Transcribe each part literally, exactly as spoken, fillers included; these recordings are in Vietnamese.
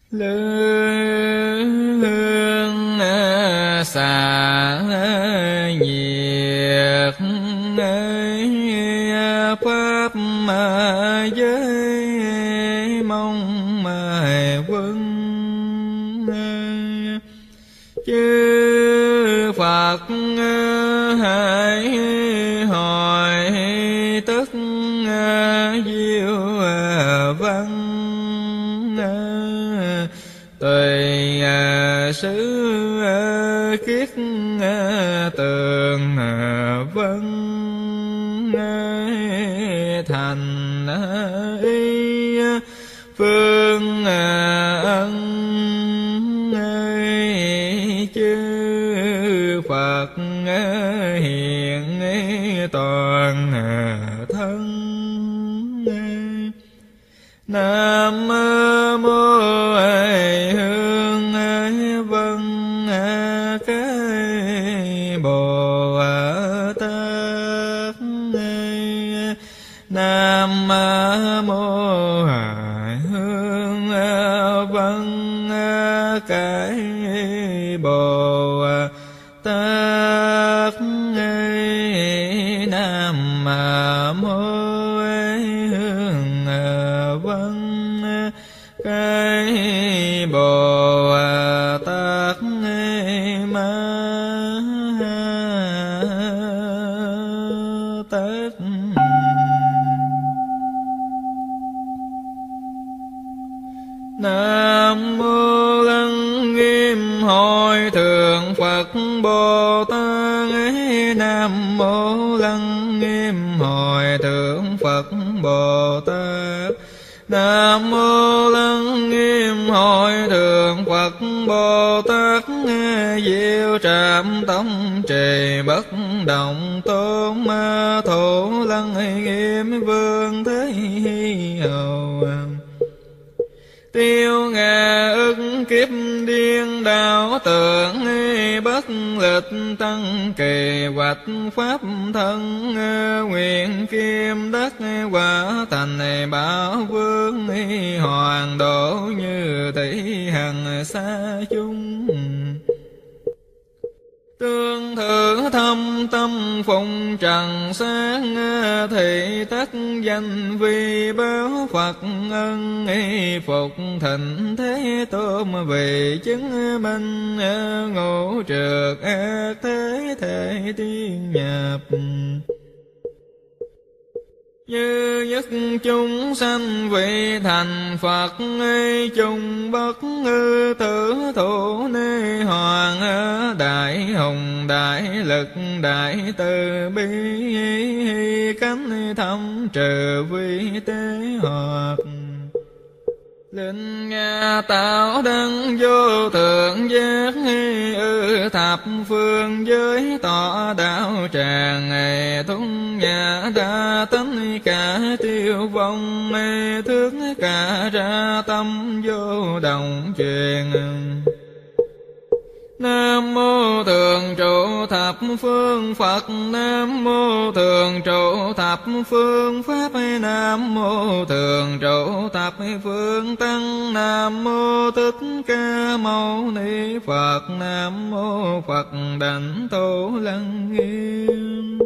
lương xả nhiệt pháp giới mong quân chư Phật hãy hỏi tất diệu văn tùy xứ kiết tường vân thành y phương ân chư Phật hiện toàn thân. Nam mô Hương Vân Cái Bồ Tát. Nam mô Hương Vân Cái Bồ Tát. Nam mô Hương Vân Cái Bồ Tát Ma Tát. Nam mô Lăng Nghiêm Hội Thượng Phật Bồ Tát. Nam mô Lăng Nghiêm Hội Thượng Phật Bồ Tát. Nam mô Lăng Nghiêm Hội Thượng Phật Bồ Tát. Diệu Trạm Tông Trì Bất Động Tôn Ma Thủ Lăng Nghiêm Vương Thế Hầu. Tiêu ngà ức kiếp điên đạo tượng bất lịch tăng kỳ hoạch pháp thân. Nguyện kim đất quả thành bảo vương hoàng độ như tỷ hằng xa chung. Tương thử thâm tâm phụng trần sáng thì tất danh vi báo Phật ân. Phục thịnh thế tôn vì chứng minh ngũ trược ác thế thể tiên nhập. Như nhất chúng sanh vị thành Phật chung bất tử thủ ni hoàng. Đại hùng đại lực đại từ bi cánh thâm trừ vi tế hoặc. Linh Nga tạo đấng vô thượng giác ư thập phương giới tỏ đạo tràng. Thúng nhà đa tính cả tiêu vong thước cả ra tâm vô đồng truyền. Nam mô Thường trụ thập phương Phật. Nam mô Thường trụ thập phương Pháp. Nam mô Thường trụ thập phương Tăng. Nam mô Thích Ca Mâu Ni Phật. Nam mô Phật Đảnh Thủ Lăng Nghiêm.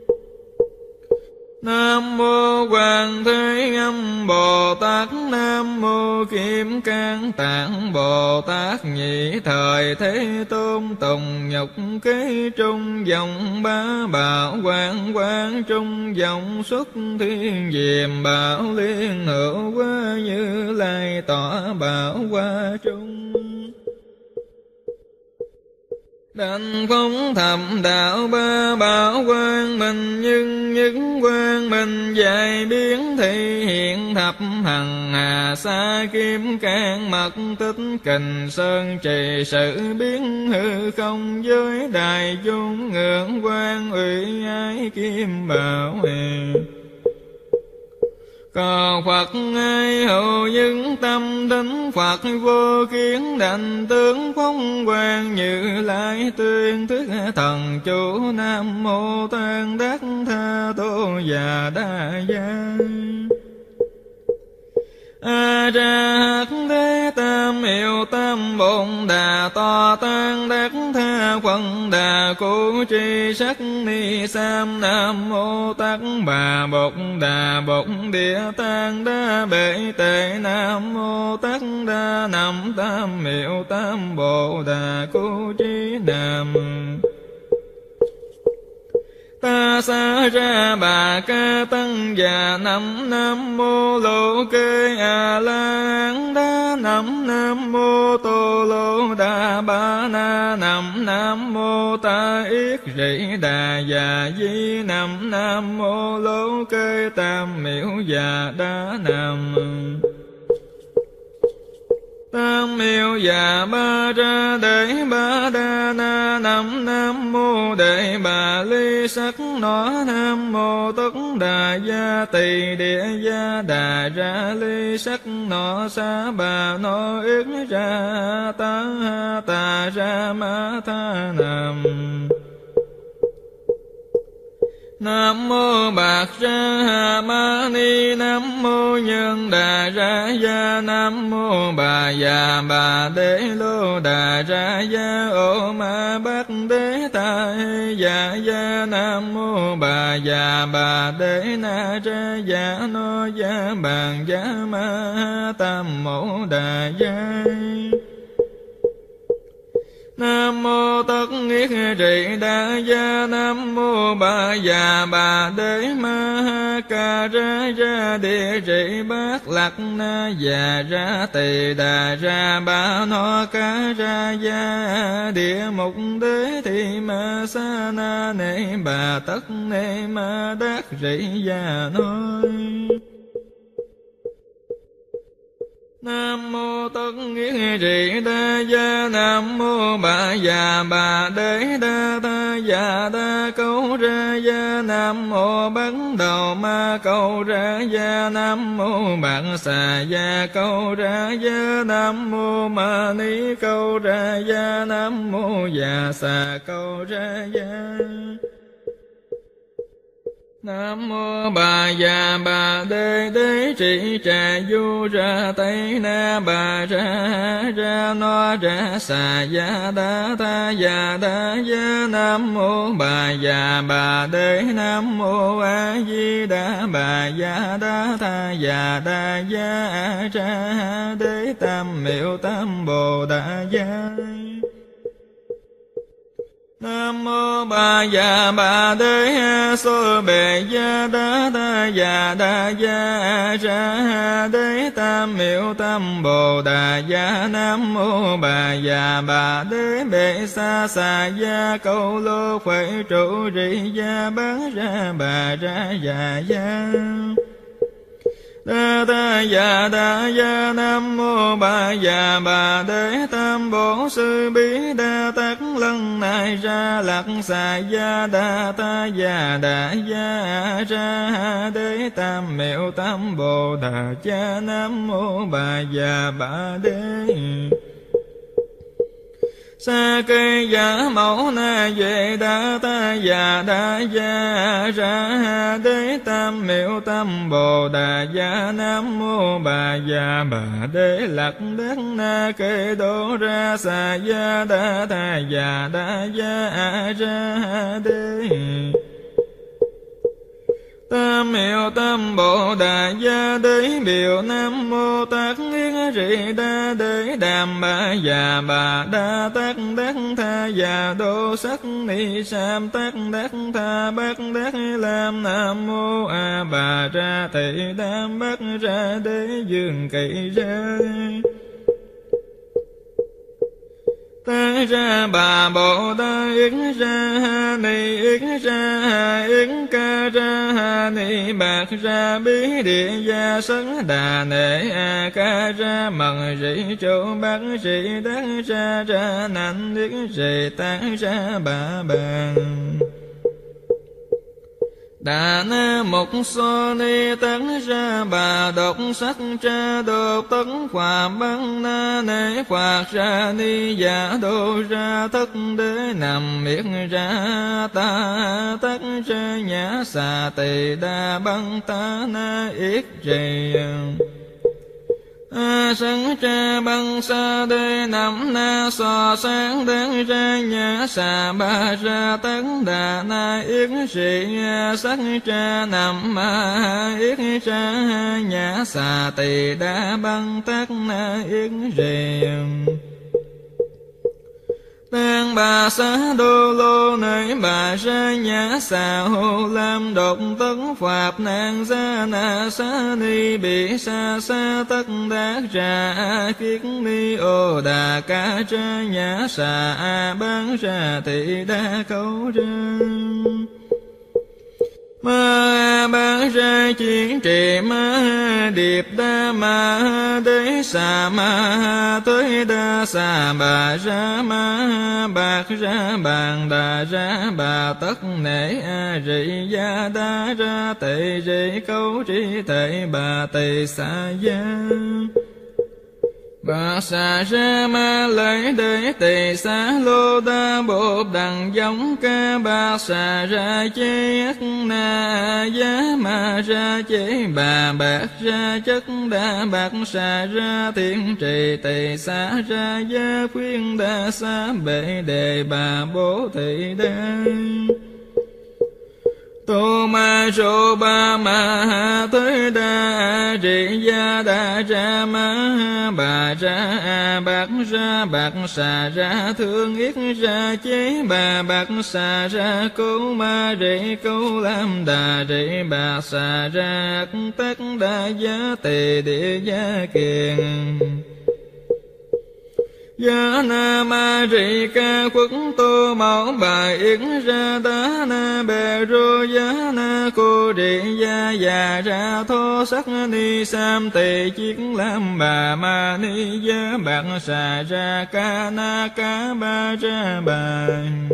Nam mô Quan Thế Âm Bồ Tát. Nam mô Kim Cang Tạng Bồ Tát. Nhị thời Thế Tôn tùng nhục kế trung dòng ba bảo quang quang trung dòng xuất thiên diệm bảo liên hữu quá Như Lai tỏ bảo qua trung. Đảnh phóng thầm đạo ba bảo quang minh nhưng nhất quang minh dài biến thị hiện thập hằng hà sa kim cang mật tích kình sơn trì sự biến hư không giới đại chúng ngưỡng quang uy ái kim bảo hề. Cầu Phật ai hữu những tâm thính Phật vô kiến đảnh tướng phong quang Như Lai tuyên thức thần chủ. Nam mô Tăng Đắc Tha Tô Già Đa Gia. A Ra Hắc Thế Tam miệu tam bổn đà to tăng đắc tha quần đà cụ tri sắc ni sam. Nam mô tát bà bột đà bột địa tạng đa bệ tệ. Nam mô tát đa nam tam miệu tam bồ đà cụ tri nam. Ta sa ra bà ca tăng già năm. Nam mô lô kê a la hán đa năm. Nam mô tô lô đa ba na năm. Nam mô ta yết rị đà già di năm. Nam mô lô kê tam miệu già đa năm. Tam miệu già ba ra để ba đa na năm. Nam mô đệ bà ly sắc nó. Nam mô tất đà gia tỳ địa gia đà ra ly sắc nó. Sa bà nó yết ra ta ta ra ma tha nam. Nam mô bạc ra ma ni. Nam mô nhân đà ra gia. Nam mô bà già bà đế lô đà ra gia. Ô ma bát đế ta già gia. Nam mô bà già bà đế na ra gia. No gia bàn gia ma tam mẫu đà gia. Nam mô tất nghiết trì đa gia. Nam mô bà già bà đế ma ha ca ra ra địa trì bát lạc na già ra tỳ đà ra ba no ca ra gia. Địa mục đế thị ma sa na nê bà tất nê ma đắc rị gia nói. Nam mô tất nghiết trì đa gia. Nam mô bà già bà đế đa ta già đa câu ra gia. Nam mô bắt đầu ma câu ra gia. Nam mô bạn xà gia câu ra gia. Nam mô ma ni câu ra gia. Nam mô già xà câu ra gia. Nam mô bà già bà đế đế trị trà du ra tây na bà ra ra no ra xà gia đa ta già đa gia. Nam mô bà già bà đế. Nam mô a di đà bà già đa ta già đa gia ra đế tam miệu tam bồ đà gia. Nam mô bà già bà đế so bề gia đa ta già đa gia ra đế tam miệu tam bồ đà gia. Nam mô bà già bà đế bệ sa xà gia câu lô khuệ trụ rị gia bán ra bà ra già gia. Đa ta già đa gia. Nam mô bà già bà đế tam bổ sư bí đa tát lân này ra lạc xà gia đa ta già đa gia ra đế tam miệu tam bồ đà gia. Nam mô bà già bà đế. Sa cây giả mẫu na về đa ta già đa gia ra đế tam miệu tam bồ đà gia. Nam mô bà già bà đế lạc đắc na kê đô ra xà gia đa ta già đa gia ra đế tam miệu tam bồ đà gia đế biểu. Nam mô tát nghiết trì đa đế đàm bà già bà đa tát đắc tha già đô sắc ni sam tát đắc tha bát đắc lam. Nam mô a bà ra thị đam bát ra đế dương kỳ ra. Ta ra bà bồ đà yết ra ni yết ra yết ca ra ni bạc ra bí địa gia sấn đà nệ a ca ra mần rị chỗ bát rị đắc ra ra nạnh yết rị tác ra bà bàn. Đà na mục so ni tấn ra bà độc sắc tra đột tấn hòa băng na nê phạt ra ni giả đô ra thất đế nằm miết ra ta tất ra nhã xà tỳ đa băng ta na yết trì. A sáng cha băng sa đê nằm na so sáng đáng ra nhã xà ba ra tấn đà na yết sĩ sắc cha nằm ma yết cha nhã xà tỳ đa băng tắc na yết sĩ Tang bà xá đô lô nơi bà ra nhã xà hồ lam độc tấn phạp nàng gia na xá ni bị sa sa tất đắc ra kiết ni ô đà ca ra nhã xà a bán ra thị đa câu ra ma bán ra chiến trì ma điệp đa ma đế xà ma tới đa xà bà ra ma bạc ra bàn đà ra bà tất nể a rị gia đa ra tệ rị câu trí tệ bà tỳ xà gia Bà xà ra ma lấy đế tỳ xá lô đa bộp đằng giống ca bà xà ra chế ất na giá ma ra chế bà bạc ra chất đa bạc xà ra thiên trì tỳ xá ra gia khuyên đa xá bệ đề bà bố thị đa Tô ma rô ba ma ha tới đa rị gia đa ra ma bà ra a bạc ra bạc xà ra thương yết ra chế bà bạc xà ra câu ma rị câu lam đà rị bà xà ra tất đa giá tỳ địa gia kiền Giá na ma rị ca khuất tô mẫu bà yết ra đá na bè rô giá na cô rị gia già ra thô sắc ni sam tỳ chiến lam bà ma ni giá bạc xà ra ca na ca ba ra bà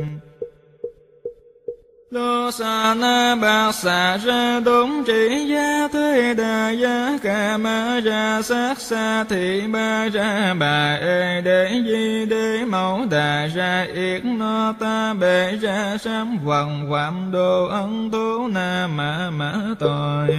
Đô xà na bạc xà ra đốn trị gia thuê đà gia ca ma ra sát xa thị ba ra bà ê đế di đế mẫu đà ra yết no ta bệ ra sám vần phạm đô ân tố na mã mã tội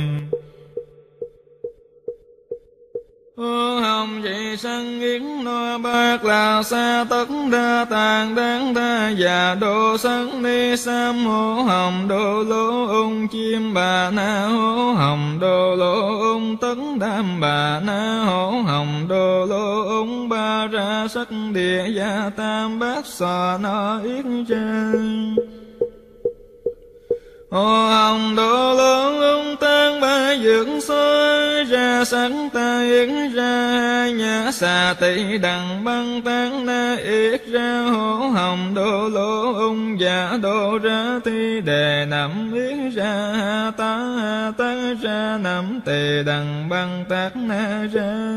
Ô hồng dị sân yết no bạc là sa tất đa tàng đáng tha già đô sân ni sam hô hồng đô lô ung chim bà na hô hồng đô lô ung tất đam bà na hô hồng đô lô ung ba ra sắc địa gia tam bát xò no yết ra Ô hồng đô lô ung tăng ba dưỡng soi ra sắc ta yết ra nhã xà tỳ đằng băng tán na yết ra hổ hồng đô lô ung giả đô ra thi đề nằm yết ra ta ta ra nằm tỳ đằng băng tác na ra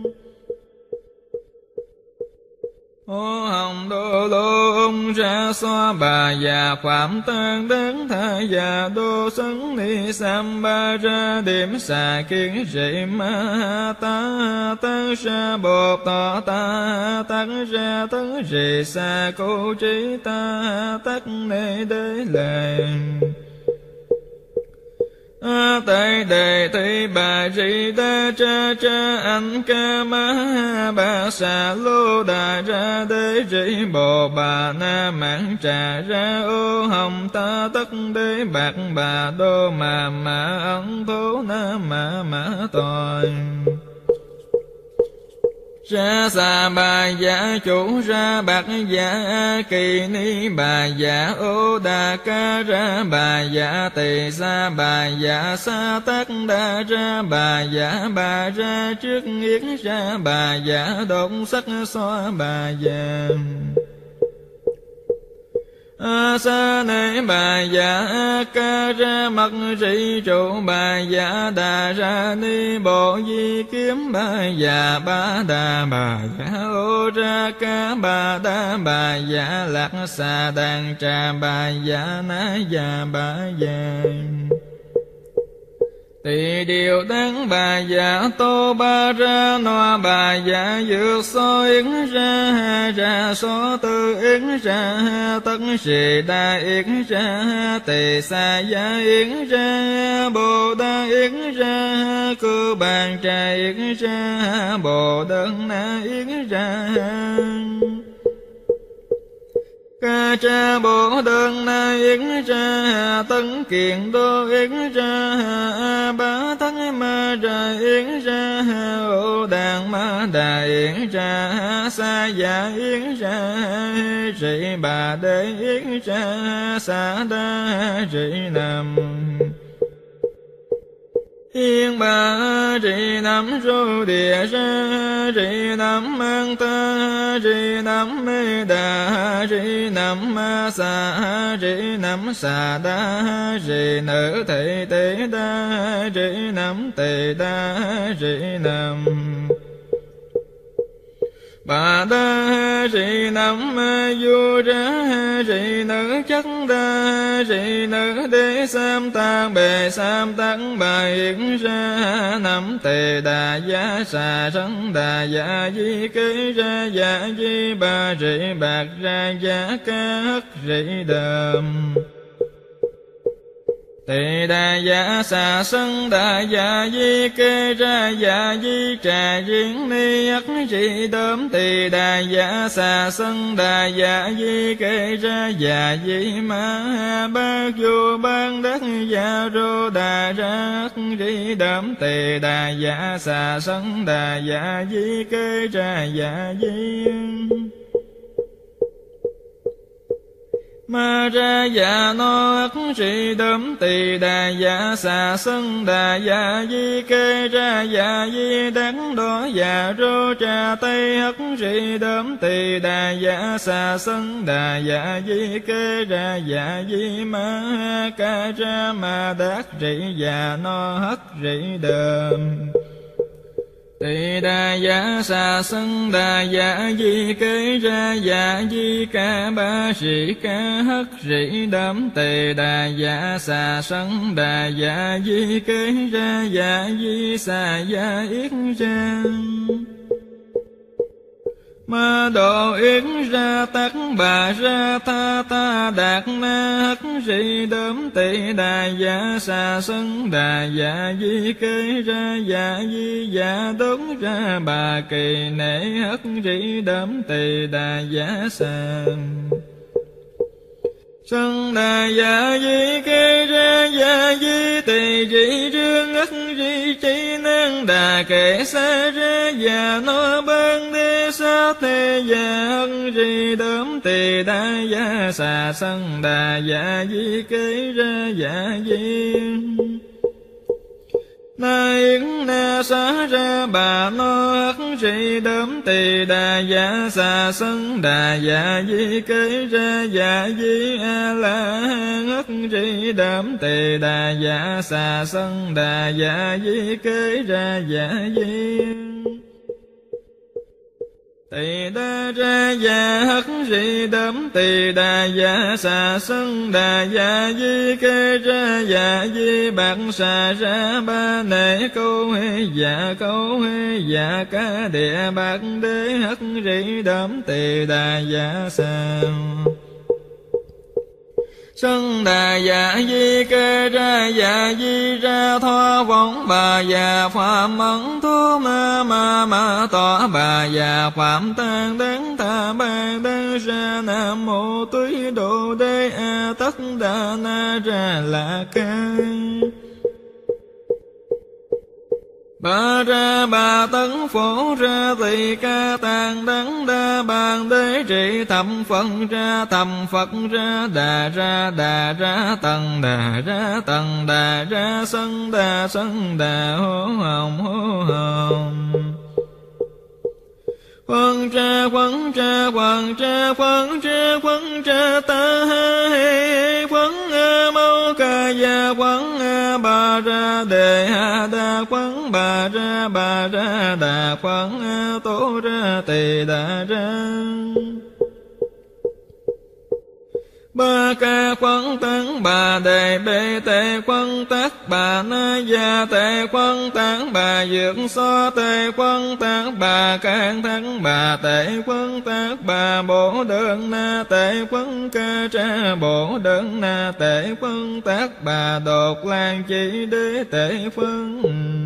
Ô hồng đô lô ung ra xoa bà già phạm tan đáng tha già đô sấn ni sam ba ra điểm xà kiến rị ma ta ta ra bột tọ ta ta ra tấn rị xa cô trí ta tắc nê đế lệ A tại đề thị bà rị đa cha cha anh ca ma bà xà lô đà ra đế rị bồ bà na mãn trà ra ô hồng ta tất đế bạc bà đô mà mà ấn thố na mà mã tội Ra xà bà giả chủ ra bạc giả kỳ ni bà giả ô đà ca ra bà giả tỳ sa bà giả sa tắc đa ra bà giả bà ra trước yết ra bà giả độc sắc xoa bà giả A sa nê bà giả ca ra mật rị trụ bà giả đà ra ni bộ di kiếm bà giả ba đà bà giả ô ra ca bà đà bà giả lạc xà đàn trà bà giả na già bà giả Tỳ điều tán bà dạ tô ba ra no bà dạ dược so yến ra ra so tư yến ra tất sĩ đa yến ra tỳ sa gia yến ra bồ đa yến ra cư bàn trà yến ra bồ đơn na yến ra ca cha bồ đơn na yến ra tân kiện đô yến ra bá thắng ma ra yến ra ô đàn ma đà yến ra sa dạ yến ra sĩ bà đế yến ra sa đa sĩ nam yên bà trì nam rô địa ra trì nam mang ta trì nam mê đà trì nam ma sa trì nam sa đa trì nữ thị tế đa trì nam tề đa trì nam bà đa trì nam du ra trì nữ chắc đa trì nữ đế sam tăng bề sam tăng bà yến ra nam tề đà giá xà sân đà dạ di kế ra dạ di bà trì bạc ra giá ca hất trì đờm tỳ đà dạ xà sân đà dạ di kê ra dạ di trà diễn ni ất trì đớm tỳ đà dạ xà sân đà dạ di kê ra dạ di ma bát vô ban đất dạ rô đà ra ất trì đớm tỳ đà dạ xà sân đà dạ di kê ra dạ di ma ra dạ no ất trì đớm tỳ đà dạ xà sân đà dạ di kê ra dạ di đắng đỏ dạ rô trà tây ất trì đớm tỳ đà dạ xà sân đà dạ di kê ra dạ di ma ca ra ma đát trì dạ no hất trì đờm tỳ đà dạ xà sân đà dạ di kê ra dạ di ca ba sĩ ca hất sĩ đám tỳ đà dạ xà sân đà dạ di kê ra dạ di xà dạ yết ra ma độ yến ra tắc bà ra tha ta đạt na hất sĩ đớm tỳ đà dạ xà sân đà dạ di kê ra dạ di dạ đốn ra bà kỳ nể hất sĩ đớm tỳ đà dạ xà sân đà dạ di kê ra dạ di tỳ trị trương ất di trí năng đà kệ xa ra dạ no ban đê sa thế dạ ân di đớm tỳ đà dạ xà sân đà dạ di kê ra dạ di na yến na xá ra bà no ất trì đớm tỳ đà dạ xà sân đà dạ di kê ra dạ di a la ất trì đớm tỳ đà dạ xà sân đà dạ di kê ra dạ di tỳ đà ra dạ hất sĩ đớm tỳ đà dạ xà sân đà dạ di kê ra dạ di bạc xà ra ba nệ câu hê dạ câu hê dạ ca địa bạc đế hất sĩ đớm tỳ đà dạ xà sân đà dạ di kê ra dạ di ra thoa võng bà già phạm ẩn thú ma ma ma tỏ bà già phạm tan đáng tha ban đăng ra nam mô túy độ đế a tất đà na ra la ca ba ra ba tấn phổ ra tỳ ca tạng đắng đa bàn đế trị thầm phật ra thầm phật ra đà ra đà ra tầng đà ra tầng đà ra sân đà sân đà hô hồng hô hồng Quần tra quần tra quần tra quần tra quần tra ta ha he quần a mâu ca ya quần a ba ra đề ha đa quần ba ra ba ra đà quần a tổ ra tỳ đà ra Ba ca quân tấn bà đề bê tê quân tắc bà na gia tê quân tán bà dược so tê quân tắc bà can thắng bà tê quân tắc bà bổ đơn na tê quân ca tra bổ đơn na tê quân tắc bà đột lan chỉ đế tê quân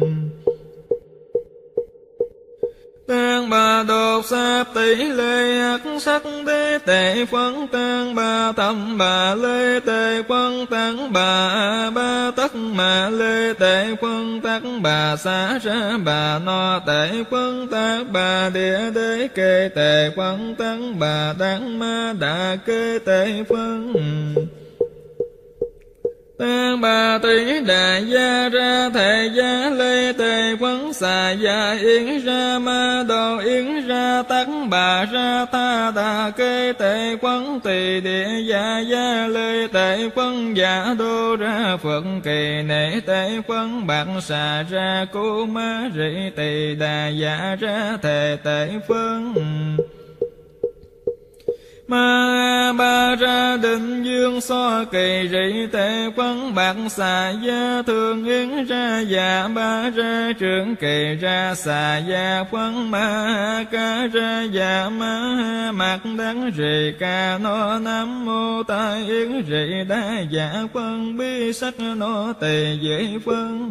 tăng bà đột sáp tỷ lệ hắc sắc đế tệ quân tăng bà tâm bà lê tệ quân tăng bà ba tất mà lê tệ quân tăng bà xá ra bà no tệ quân tăng bà địa đế kê tệ quân tăng bà đăng ma đà kê tệ quân tăng bà tỷ đà gia ra thệ gia lê tề quấn xà gia yến ra ma đồ yến ra tắc bà ra tha đà kê tề quấn tỳ địa gia gia lê tề quấn giả đô ra phật kỳ nể tề quấn bạc xà ra cô ma rị tỳ đà giả ra thề tề phân ma ba ra định dương so kỳ rị tệ quấn bạc xà gia thường yến ra dạ ba ra trưởng kỳ ra xà gia quấn ma ca ra dạ ma mặt đắng rị ca no nam mô tai yến rị đa dạ quấn bi sắc no tỳ dễ phân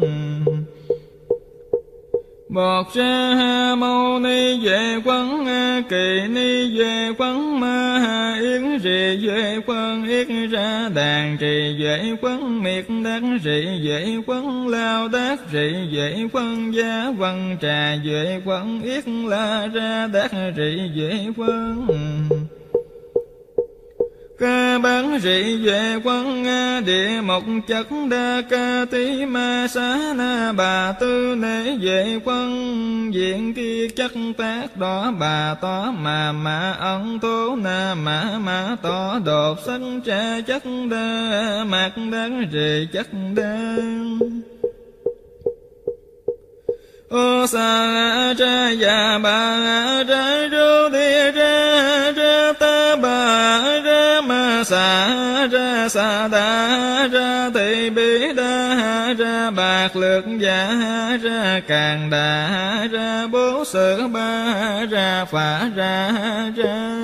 Bột ra ha mâu ni về quấn kỳ ni về quấn ma ha yến rì về quấn yết ra đàn trì về quấn miệt đắc rì về quấn lao đắc rì về quấn giá quấn trà về quấn yết la ra đắc rì về quấn ca bán rị về quân địa mộc chất đa ca tí ma xá na bà tư nể về quân diện kia chất tác đó bà tó mà mà ẩn tố na mà mà tỏ đột sắc tra chất đa mạc đắng rị chất đa ô sa ra ya ba ra ru đi ra ra ta ba ra ma sa ra sa đa ra thị bi đa ra bạc lược giả ra càng đà ra bố sự ba ra phả ra ra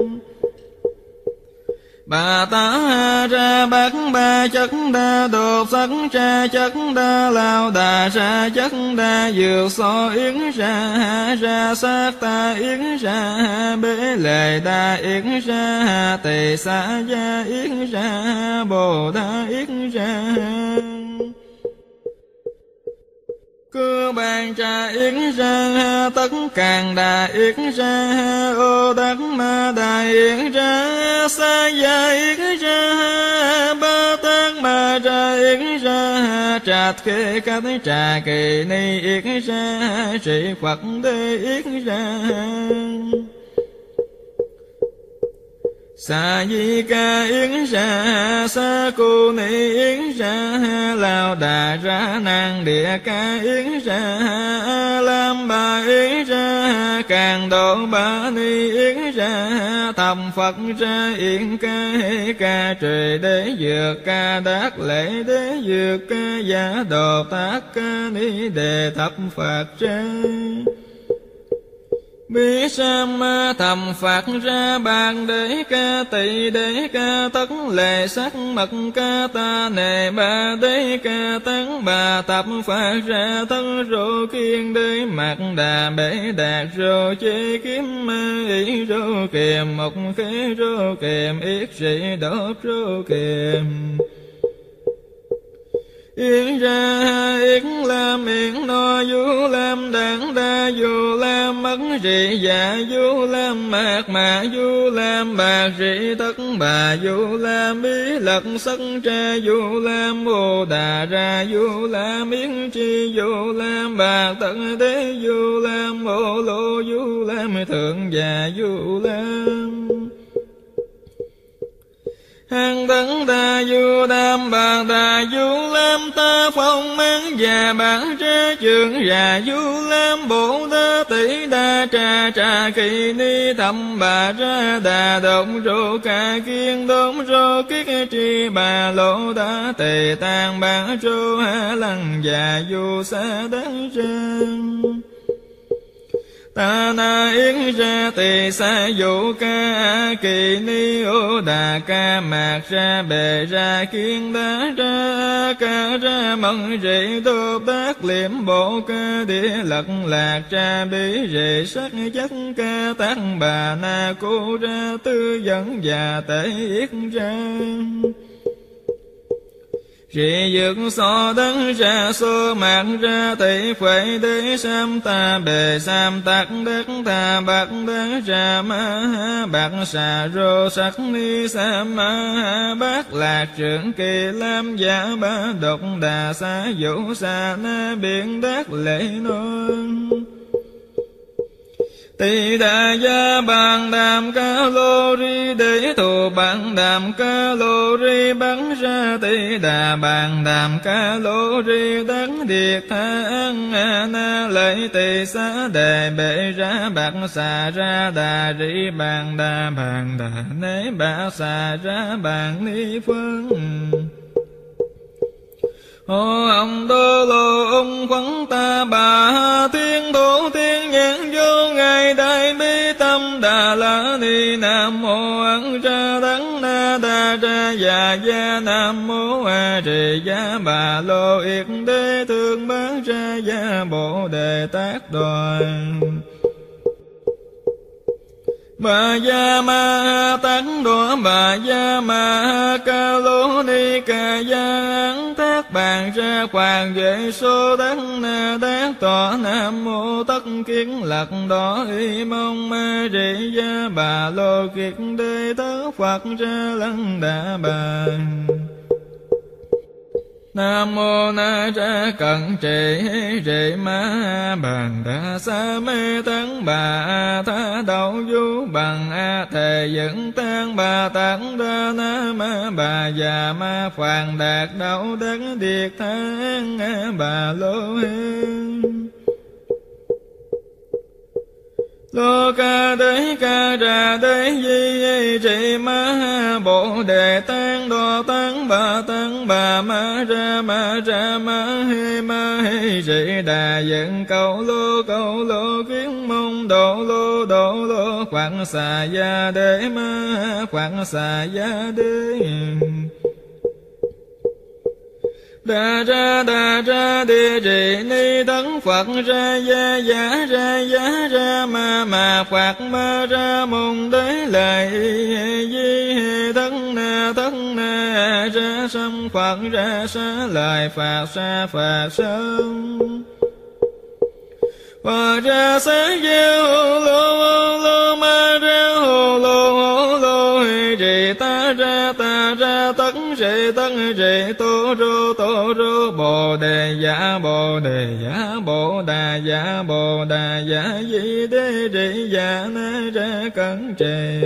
bà tá ra bát ba chất đa đột sắc tra chất đa lao đà ra chất đa dược so yến ra ra sát ta yến ra bế lệ đa yến ra tỳ xá gia yến ra bồ đa yến ra cơ bàn trà yến ra tất càng đà yến ra ô đắc ma đà yến ra sa gia yến ra ba tác ma trà yến ra trạch khê cát trà kỳ ni yến ra trị Phật đế yến ra sa di ca yến ra sa cô ni yến ra lao đà ra nàng địa ca yến ra lam bà yến ra càng độ bà ni yến ra thầm Phật ra yến ca ca trời đế dược ca đát lễ đế dược ca giả đồ tác ca ni đề thập Phật ra bi sam ma thầm Phật ra bàn đế ca tỳ đế ca tất lệ sắc mật ca ta nề ba đế ca tấn bà tập Phật ra thân rô kiên đế mặt đà bể đạt rô chế kiếm ma ý rô kiềm một khế rô kiềm yết sĩ đốt rô kiềm yến ra yến lam yến no du lam đẳng đa du lam mất rị dạ du lam mạc mạc du lam bạc rị tất bà du lam bí lật sắc tra du lam bồ đà ra du lam yến chi du lam bạc tận đế du lam bồ lô du lam thượng già du lam hằng tấn đa du đam bạc đà du lam ta phong án và bản ra trường và du lam bồ đa tỷ đa trà trà kỳ ni thầm bà ra đà động rô ca kiên đốm rô kiết tri bà lộ đa tề tàng bản rô ha lăng và du sa đắng răng ta na yến ra tỳ sa dụ ca kỳ ni ô đà ca mạc ra bề ra kiên đá ra ca ra mận rị đô bát liệm bộ ca địa lật lạc ra bí rị sắc chất ca tác bà na cô ra tư dẫn và tệ yết ra rị dược so đấng ra xô mạc ra tỷ khuệ đế sam ta bề sam tắc đất ta bạc đế ra ma bạc xà rô sắc ni sa ma bát lạc trưởng kỳ lam giả ba độc đà xá vũ sa na biển đát lệ nôn tỳ đà gia bàn đàm ca lô ri để thù bàn đàm ca lô ri bắn ra tỳ đà bàn đàm ca lô ri đắng điệt tha an na lợi tỳ xá đề bệ ra bạc xà ra đà ri bàn đà bàn đà nế bạc xà ra bàn ni phương Ô ông đô lô ông quấn ta bà thiên thủ thiên nhãn vô ngài đại bi tâm đà la ni nam mô ấn ra đắng na đa ra già gia nam mô a trì gia bà lô yết đế thương bán ra gia bồ đề tát đoàn bà gia ma tán đỏ bà gia ma ca lô ni ca giang thác bàn ra hoàng vệ số đắng na đát tọa nam mô tất kiến lạc đỏ y mong ma rị gia bà lô kiệt đế tớ phật ra lăng đà bàn Nam mô na ra cận trì trì ma bàn đa sa mê tấn bà tha đậu du bằng a thề dẫn tan bà tấn đa na ma bà già ma phàn đạt đậu đấng điệt thang bà lô hên lô ca đế ca ra đế di trì ma bồ đề tăng đô tăng bà tăng bà ma ra ma ra ma hi ma hi trì đà dẫn cầu lô cầu lô kiến mông độ lô độ lô khoảng xà gia đế ma khoảng xà gia đế đà ra đà ra địa trì ni tấn phật ra gia giả ra giá ra ma ma phật ma ra môn đế lại di tấn na tấn na ra sâm phật ra sa lại phật sa phật sâm phật ra sa gieo lô lô ma ra hồ lô hồ lô trì ta ra ta ra tấn trì tấn trì tô rô tô rô bồ đề giả bồ đề giả bồ đà giả bồ đà giả di đế trì giả na ra cẩn trì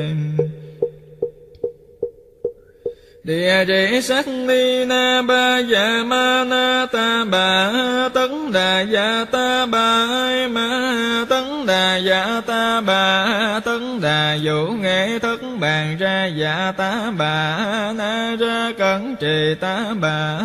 địa trì sắc ni na ba dạ ma na ta bà tấn đà dạ ta bà ma tấn đà dạ ta bà tấn đà vũ nghệ thất bàn ra dạ ta bà na ra cẩn trì ta bà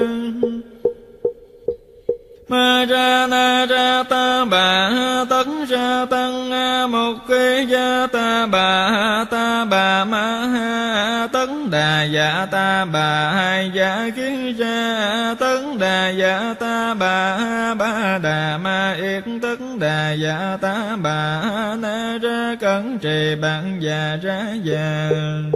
ma ra na ra ta bà tấn ra tăng một kế gia ta bà ta bà ma tấn đà dạ ta bà hai dạ kiến ra tấn đà dạ ta bà ba đà ma yết tấn đà dạ ta bà na ra cẩn trì bạn già ra già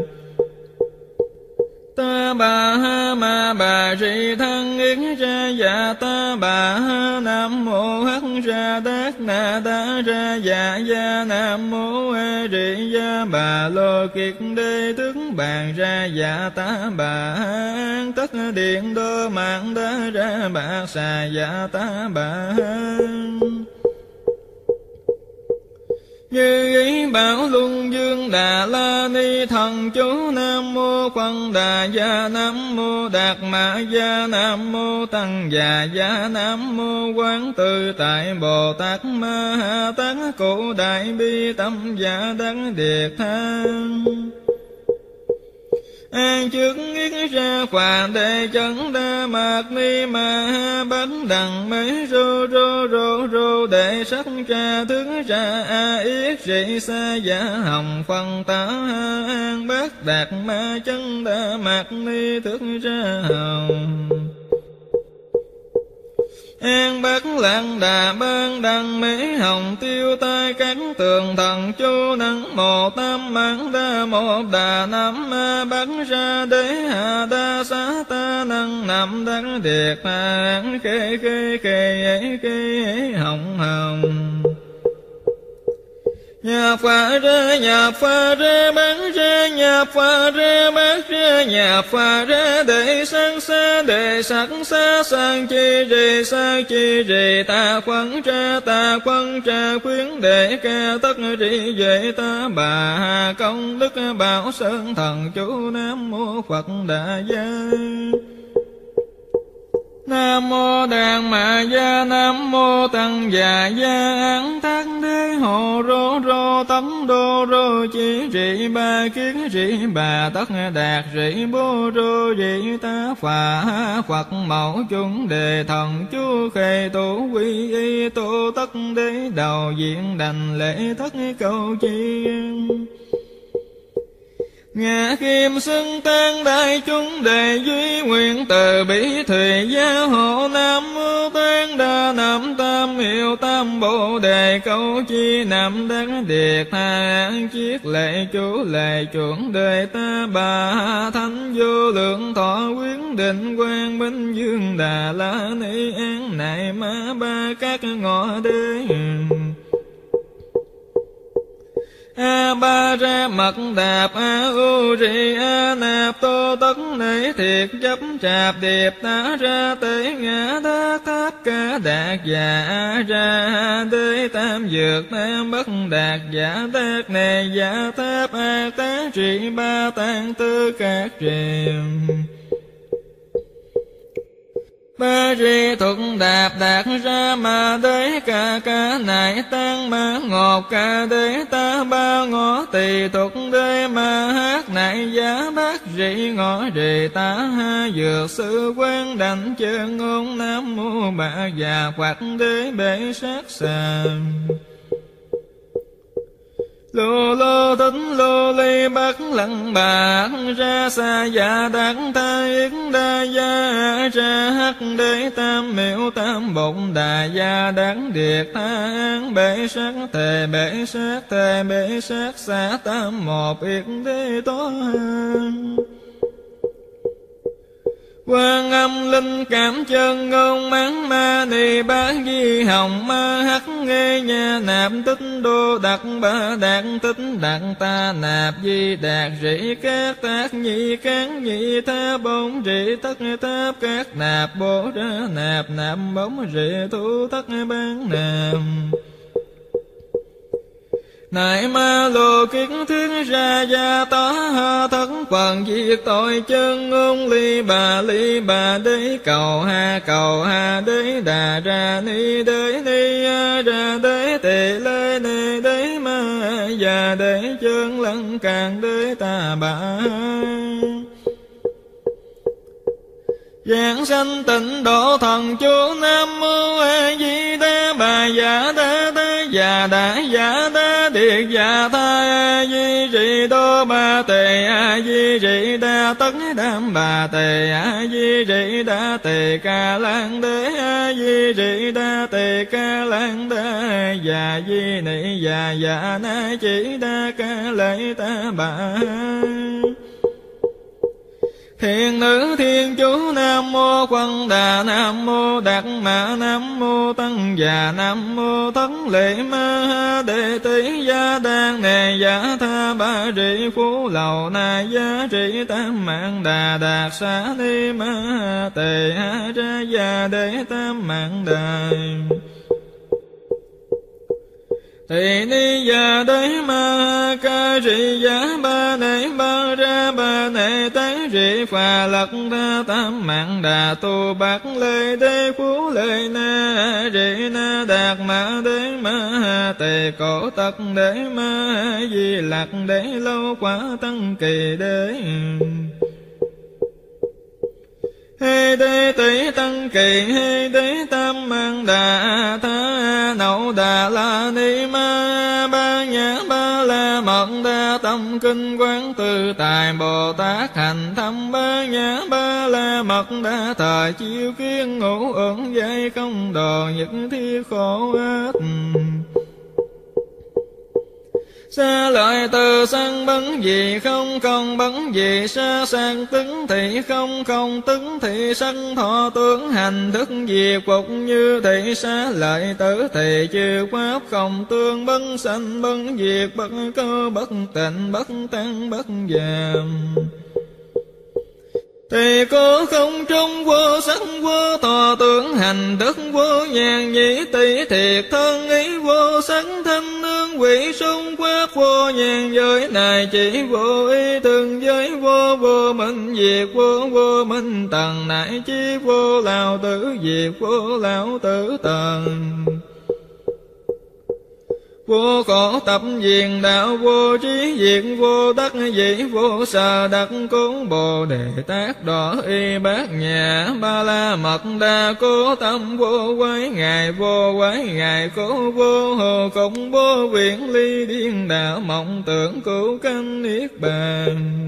ta bà ma bà rị thân yến ra dạ ta bà nam mô hắc ra đát na đa ra dạ gia nam mô a rị gia bà lô kiệt đế tướng bàn ra dạ ta bà tất điện đô mạng đa ra bà xà dạ ta bà Như ý bảo luân dương Đà La Ni thần chú. Nam mô Quang Đà Gia, Nam mô Đạt Mã Gia, Nam mô Tăng Già Gia, Nam mô Quán Tự Tại Bồ Tát Ma Ha Tát Cụ Đại Bi Tâm Giả Đắc Điệt Tha. An trước nghiết ra quả đề chân đa mạc ni ma ha bát đằng mấy rô rô rô rô đệ sắc ra thức ra a yết dị sa giả hồng phân tả ha an bát đạt ma chân đa mạc ni thức ra hồng. An bát lạng đà ban đăng mỹ hồng tiêu tai các tường thần chu nắng mô tam mãn đa mô đà nam ma bát ra đế hà đa xá ta năng nam đắc điệt an khê khê khê ấy khê ấy hồng hồng. Nhà Phật ra nhà Phật ra bán ra nhà Phật ra bát ra nhà Phật ra để sang xa để sắc xa sang chi rì sang chi rì ta quấn ra ta quấn ra khuyến để ca tất rì về ta bà công đức bảo sơn thần chú. Nam mô Phật Đà Gia, Nam mô Đàn Mạ Gia, Nam mô Tăng Già Gia. Án thác đế hộ rô rô tấn đô rô chỉ rị ba kiến rị bà tất đạt rị bô rô rị ta phà Phật mẫu chúng đề thần chú khề tổ quy y tô tất đế đầu diện đành lễ thất câu chi. Ngã kim xưng tan đại chúng đề duy nguyện từ bi thùy giáo hộ. Nam mô Tán Đa Nam Tam Hiệu Tam Bồ Đề câu chi Nam đắc điệt tha chiết lệ chú lệ chuẩn đề ta bà thánh vô lượng thọ quyết định quang minh dương Đà La Ni an này ma ba các ngõ đế. A ba ra mật đạp a u ri a nạp tô tất nể thiệt chấp trạp điệp tá ra tế ngã đá tháp ca đạt già a ra đế tam dược tam bất đạt giả tác nề giả tháp a tá trị ba tạng tư các triềm. Ba ri thuật đạp đạt ra ma đế ca ca nại tăng ma ngọt ca đế ta ba ngõ tỳ thuật đế ma hát nại giá bát ri ngõ ri ta ha dược sư quan đảnh chân ngôn. Nam mô Bà Già Phật đế bể sát sàm. Lô lô tính lô ly bắt lặng bạc ra xa dạ đắc tha yết đa gia ra hắc đế tam miệu tam bụng đà gia đắc điệt tha an bể sát thề bể sát thề bể sát xa tam một yết đế tố hăng. Quan âm linh cảm chân ngôn mắng ma ni bá di hồng ma hắc nghe nha nạp tích đô đặc ba đạt tích đạt ta nạp di đạt rỉ các tác nhị các nhị tha bóng rỉ tất tháp các nạp bố ra nạp nạp bóng rỉ thu tất bán nạp. Nại ma lô kiết thuyết ra gia tá ha thất phần diệt tội chân ngôn ly bà ly bà đế cầu ha cầu ha đế đà ra ni đế ni a ra đế tỳ lê ni đế ma già đế chân lăng càng đế ta bà. Giảng sanh tịnh độ thần chú. Nam mô A Di Đà Bà Già Đa Đa Già Đa Già Đa Điệt Già Tha A Di Rị Đô Ba Tề A Di Rị Đa Tất Đam Bà Tề A Di Rị Đa Tề Ca Lan Đế A Di Rị Đa Tề Ca Lan Đế Già Di Nị Già Già Na Chỉ Đa Ca Lệ Ta Bà. Thiền nữ thiên chú. Nam mô Quang Đà Nam mô Đạt Mã Nam mô Tăng Già Nam mô Thất Lệ Ma Ha Đệ Tỷ Gia Đan Nề Giả Tha Ba Rị Phú Lầu Na Gia Trị Tam Mạng Đà Đạt Xá Ni Ma Ha Tề Ha Ra Gia Đệ Tam Mạng Đà. Thì ni già đế ma ca rì giá ba nệ ba ra ba nệ tán rì phà lật ra tam mạng đà tu bát lê đế phú lê na rì na đạt ma đế ma tề cổ tật đế ma di lạc đế lâu quả tăng kỳ đế. Hê đế tỷ tăng kỳ hê đế tam mang đà tha nậu đà la ni ma ba nhã ba la mật đa tâm kinh quán tư tài Bồ Tát hành thâm ba nhã ba la mật đa thời chiếu kiến ngũ ẩn dây công đồ nhật thiết khổ ết. Xa lợi từ sang bấn gì không không bấn gì xa sang tứng thị không không tứng thị sanh thọ tướng hành thức diệt phục như thị xa lợi tử thị chư pháp không tương bấn sanh bấn diệt bất cơ bất tịnh bất tăng bất giảm. Thì có không trong vô sắc vô thọ tướng hành thức vô nhàn nhĩ tỷ thiệt thân ý vô sắc thanh nương quỷ sung pháp vô nhàn giới này chỉ vô ý từng giới vô vô minh diệt vô vô minh tầng nại chi vô lão tử diệt vô lão tử tầng. Vô khổ tập diền đạo vô trí diệt vô đắc dĩ vô sở đắc cố Bồ Đề Tát đỏ y bát nhã ba la mật đa cố tâm vô quái ngài vô quái ngài cố vô hồ cộng vô viện ly điên đạo mộng tưởng cứu canh niết bàn.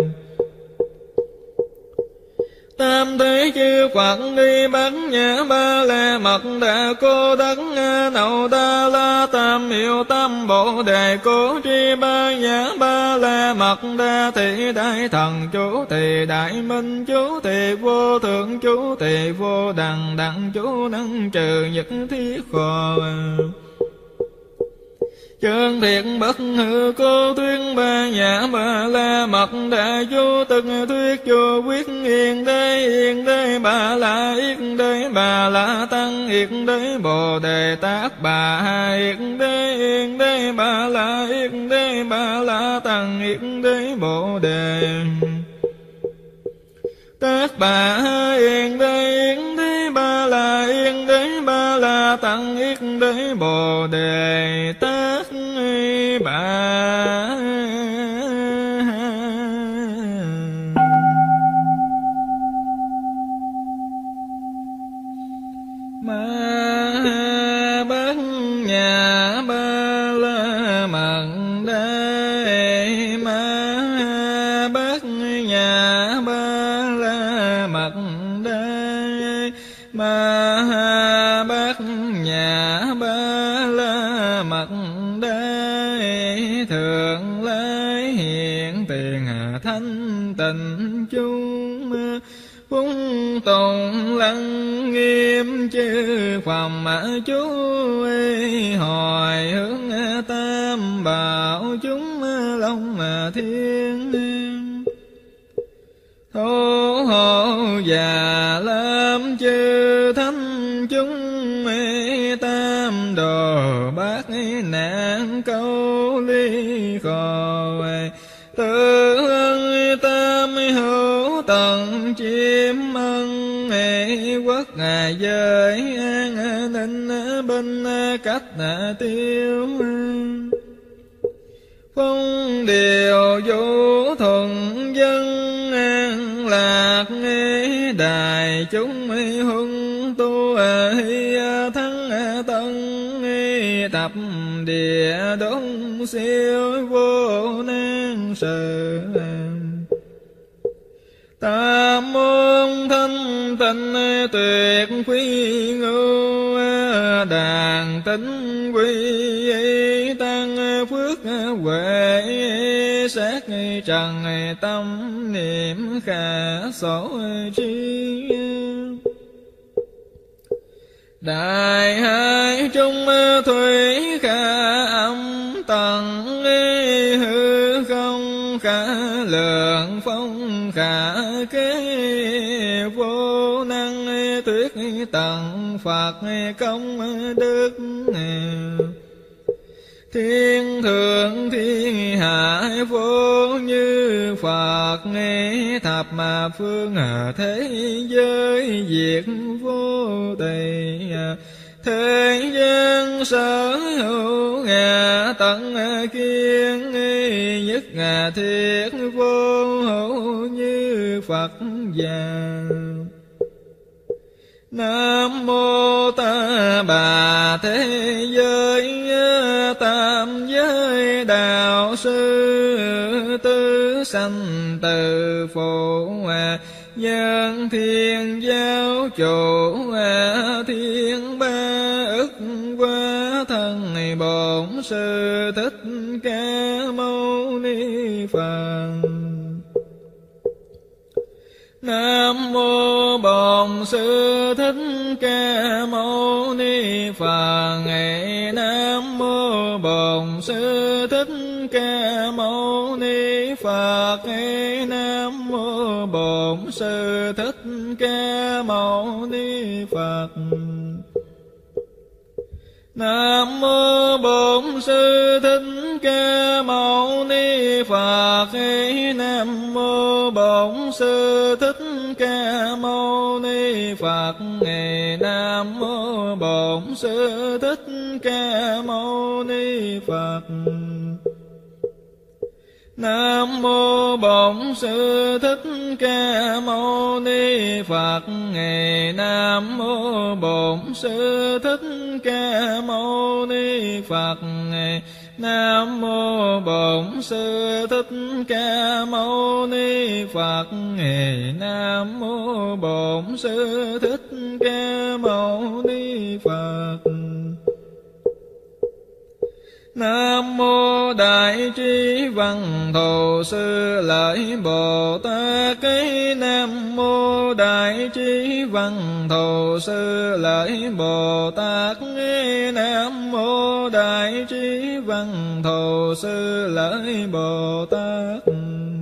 Tam thế chư Phật ni bát nhã ba la mật đa cô đắc nậu đa la tam hiệu tam Bồ Đề cố tri ba nhã ba la mật đa thị đại thần chú thị đại minh chú thị vô thượng chú thị vô đẳng đẳng chú năng trừ nhất thiết khổ. Chân thiệt bất hư cô thuyết ba nhã ba la mật đa vô từng thuyết vô quyết yên đế yên đế ba la yên đế ba la tăng yên đế Bồ Đề Tát bà yên đế yên đế ba la yên đế ba la tăng yên đế Bồ Đề Tát bà yên đế yên đế ba la yên đế ba la tăng yên đế Bồ Đề Tát bà. Ma bát nhã ba la mật đa ma bát nhã ba la mật đa ma bát nhã ba la mật đa thượng lai hiện tiền thanh tịnh chung phúng tùng lăng nghiêm chư phẩm chú hồi hướng tam bảo chúng long thiên thô hộ già lam chư thánh chúng tam đồ bát nạn câu ly khổ tự ân tam hữu tận chiêm ân quốc ngài giới an ninh bên cách tiêu phong điều vũ thuận dân an lạc đại chúng hung tu hi thắng tân tập địa đông siêu vô nan sự tam môn thanh tịnh tuyệt quý ngưu đàn tính quy tăng phước huệ sát trần tâm niệm khả sổ tri đại hai trung thủy khả âm tầng hư không khả lượng phong khả kế vô năng tuyết tận Phật công đức Thiên thượng thiên hạ vô như Phật, nghe thập mà phương thế giới diệt vô tỳ. Thế gian sở hữu ngã tận kiên, nhất ngà thiết vô hữu như Phật già. Nam mô Ta Bà Thế Giới tam giới đạo sư, tứ sanh từ phụ nhân thiên giáo chủ, thiên ba ức quá thân bổn sư Thích Ca Mâu Ni Phật. Nam mô Bổn Sư Thích Ca Mâu Ni Phật. Nam mô Bổn Sư Thích Ca Mâu Ni Phật. Nam mô Bổn Sư Thích Ca Mâu Ni Phật. Nam mô Bổn Sư Thích Ca Mâu Ni Phật. Nam mô Bổn Sư Thích Ca Mâu Ni Phật. Nam mô Bổn Sư Thích Ca Mâu Ni Phật. Nam mô Bổn Sư Thích Ca Mâu Ni Phật. Nam mô Bổn Sư Thích Ca Mâu Ni Phật. Nam mô Bổn Sư Thích Ca Mâu Ni Phật. Nam mô Bổn Sư Thích Ca Mâu Ni Phật. Nam mô Đại Trí Văn Thù Sư Lợi Bồ Tát. Nam mô Đại Trí Văn Thù Sư Lợi Bồ Tát. Nam mô Đại Trí Văn Thù Sư Lợi Bồ Tát.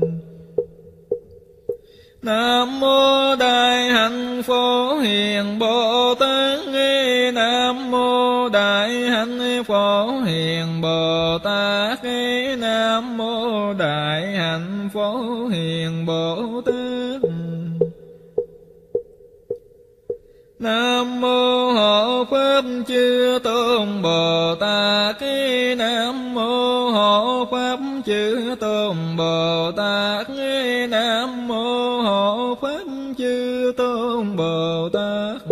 Nam mô Đại Hạnh Phổ Hiền Bồ Tát. Nam mô Đại Hạnh Phổ Hiền Bồ Tát. Nam mô Đại Hạnh Phổ Hiền Bồ Tát. Nam mô Hộ Pháp Chư Tôn Bồ Tát. Nam mô Hộ Pháp Chư Tôn Bồ Tát. Nam mô Hộ Pháp Chư Tôn Bồ Tát.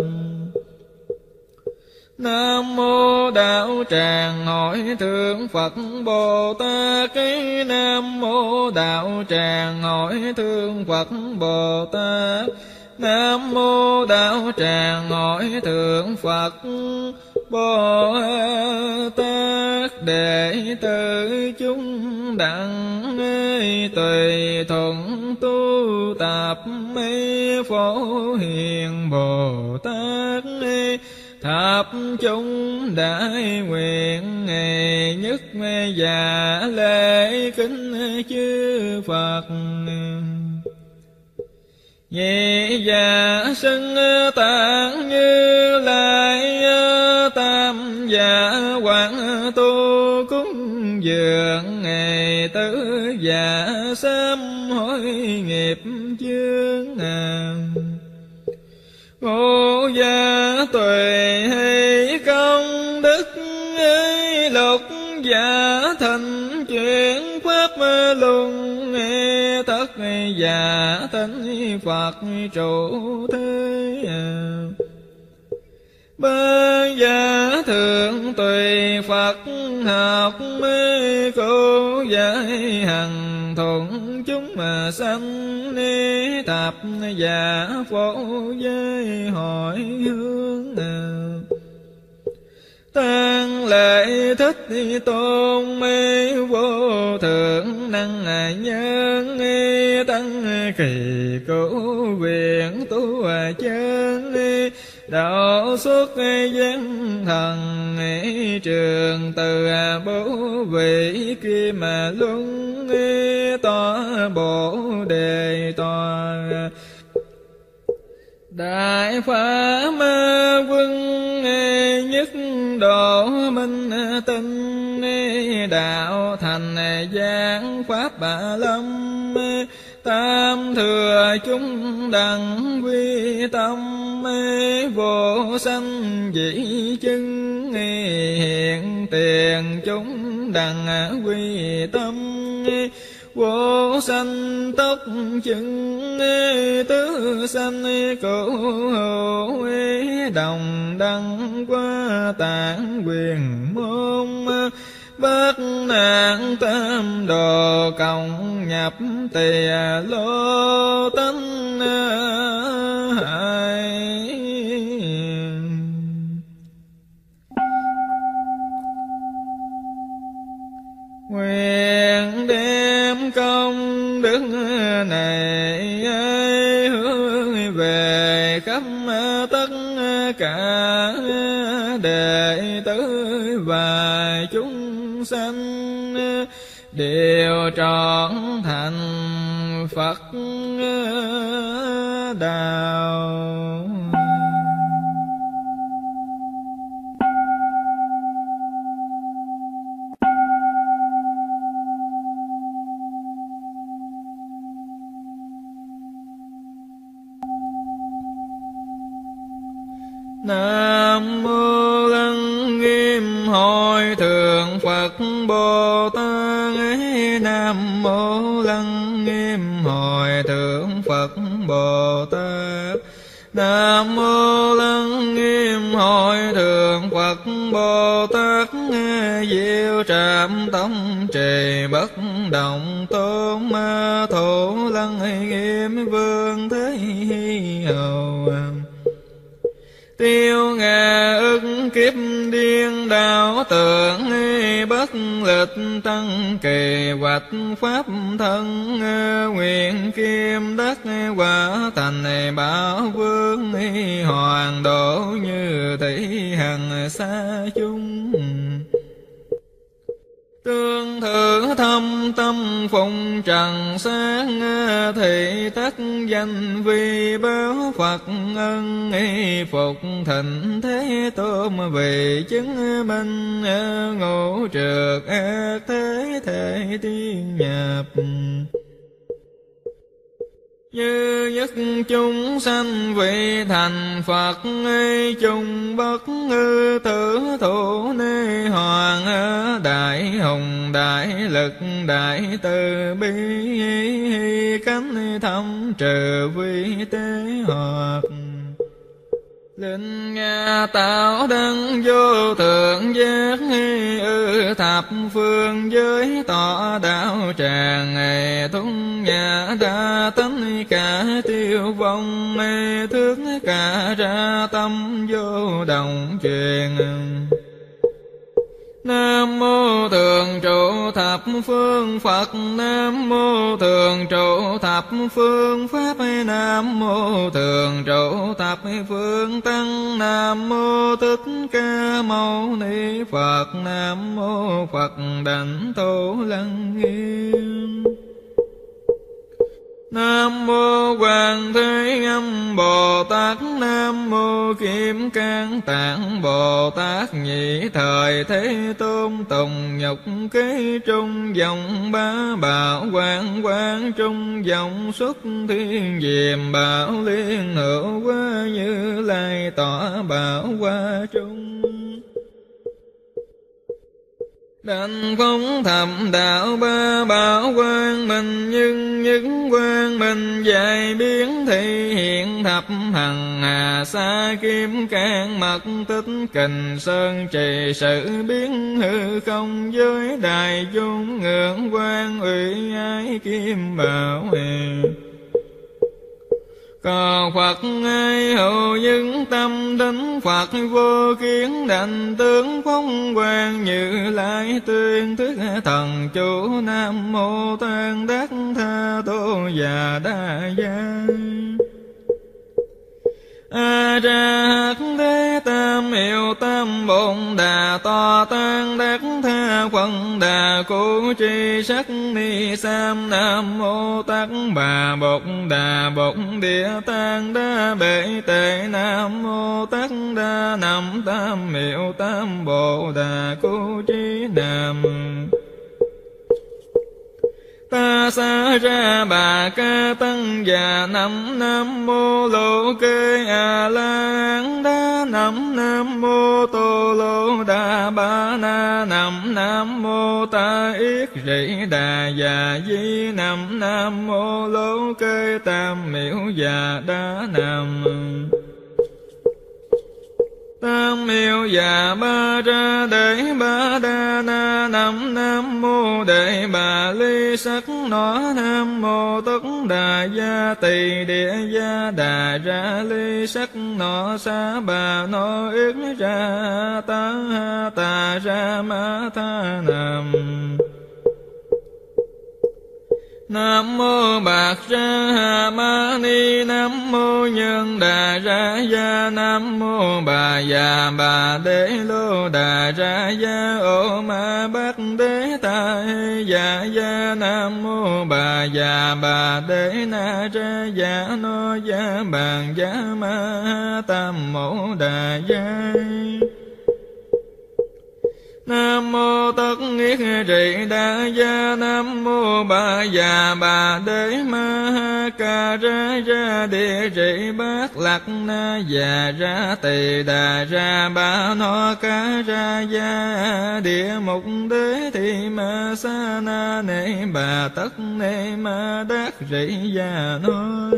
Nam mô Đạo Tràng Hội Thượng Phật Bồ Tát. Nam mô Đạo Tràng Hội Thượng Phật Bồ Tát. Nam mô Đạo Tràng Hội Thượng Phật Bồ Tát. Đệ tử chúng đặng tùy thuận tu tập Phổ Hiền Bồ Tát. Thập chúng đại nguyện nhất giả lễ kính chư Phật. Nhị giả xưng tạng Như Lai. Tam giả quảng tu cúng dường. Tứ giả sám hối nghiệp chướng. Ngũ giả tuệ hay công đức. Lục giả thành chuyển pháp luân. Thất giả thánh Phật trụ thế. Ba giả thượng tùy Phật học. Cô giải hằng thuận chúng mà sanh. Thập giả phổ giới hỏi hướng. Tăng lễ Thích Tôn mê vô thượng năng nhân. Tăng kỳ cứu viện tu chân. Đạo xuất dân thần trường từ bố vị kim luân. Tọa bổ đề tòa Đại Pháp Quân nhất độ minh tinh. đạo thành giác pháp bà lâm, tam thừa chúng đẳng quy tâm, vô sanh dĩ chứng hiện tiền chúng đẳng quy tâm, vô sanh tất chứng tứ sanh cửu hữu, đồng đăng qua tạng quyền môn, bất nạn tam đồ cộng nhập tìa lô tánh hại. Nguyện đem công đức này hướng về khắp tất cả đệ tử và chúng sanh, đều trọn thành Phật đạo. Nam mô Lăng Nghiêm Hội Thượng Phật Bồ Tát. Nam mô Lăng Nghiêm Hội Thượng Phật Bồ Tát. Nam mô Lăng Nghiêm Hội Thượng Phật Bồ Tát. Diệu Trạm Tông Trì Bất Động Tôn Ma Thủ Lăng Nghiêm Vương Thế Hầu. Tiêu ngà ức kiếp điên đạo tượng, bất lịch tăng kỳ hoạch pháp thân, nguyện kim đắc quả thành bảo vương, hoàng độ như thị hằng xa chung. Tương thử thâm tâm phụng trần sáng, thị tất danh vi báo Phật ân, phục thịnh thế tôn vì chứng minh, ngũ trược ác thế thể tiên nhập. Như nhất chúng sanh vị thành Phật, chung bất ngư tử thủ ni hoàng, đại hùng đại lực đại từ bi, cánh thâm trừ vi tế hoặc. Linh Nga tạo đăng vô thượng giác, ư thập phương giới tỏ đạo tràng, thung nhà đa tánh cả tiêu vong, thước cả ra tâm vô đồng truyền. Nam mô Thường trụ thập phương Phật. Nam mô Thường trụ thập phương Pháp. Nam mô Thường trụ thập phương Tăng. Nam mô Thích Ca Mâu Ni Phật. Nam mô Phật Đảnh Thủ Lăng Nghiêm. Nam mô Quan Thế Âm Bồ Tát. Nam mô Kim Cang Tạng Bồ Tát. Nhị thời Thế Tôn tùng nhục kế trung dòng ba bảo quang quang trung dòng xuất thiên diệm bảo liên hữu quá Như Lai tỏ bảo qua trung. Đảnh phóng thập đạo ba bảo quang minh nhưng nhất quang minh dài biến thị hiện thập hằng hà sa kim cang mật tích kình sơn trì sự biến hư không giới đại chúng ngưỡng quang ủy ái kim bảo hề. Cầu Phật ai hữu những tâm đảnh Phật vô kiến đảnh tướng phong quang Như Lai tuyên thức thần chủ. Nam mô Tăng Đắc Tha Tô Già Đa Gia. A ra thế tam miệu tam bổn đà to tăng đắc tha quần đà cụ tri sắc ni sam nam mô tát bà bột đà bột địa tạng đa bệ tệ nam mô tát đa nam tam miệu tam bồ đà cụ tri nam ta sa ra bà ca tăng già năm nam mô lô kê a la đa năm nam mô tô lô đa ba na năm nam mô ta yết rị đà già di năm nam mô lô kê tam miểu già đa nam tam miệu già ba ra đệ ba đa na năm nam mô đệ bà ly sắc nó nam mô tất đà gia tỳ địa gia đà ra ly sắc nó sa bà nó yết ra ta ta ra ma tha nam nam mô bạc ra ma ni nam mô nhân đà ra gia nam mô bà già bà đế lô đà ra gia ô ma bát đế ta già gia nam mô bà già bà đế na ra gia no gia bàn gia ma tam mẫu đà gia nam mô tất nghiết trì đa gia nam mô bà già bà đế ma ha ca ra ra địa trị bát lạc na già ra tỳ đà ra ba no ca ra gia địa mục đế thị ma sa na nê bà tất nê ma đắc rị gia nói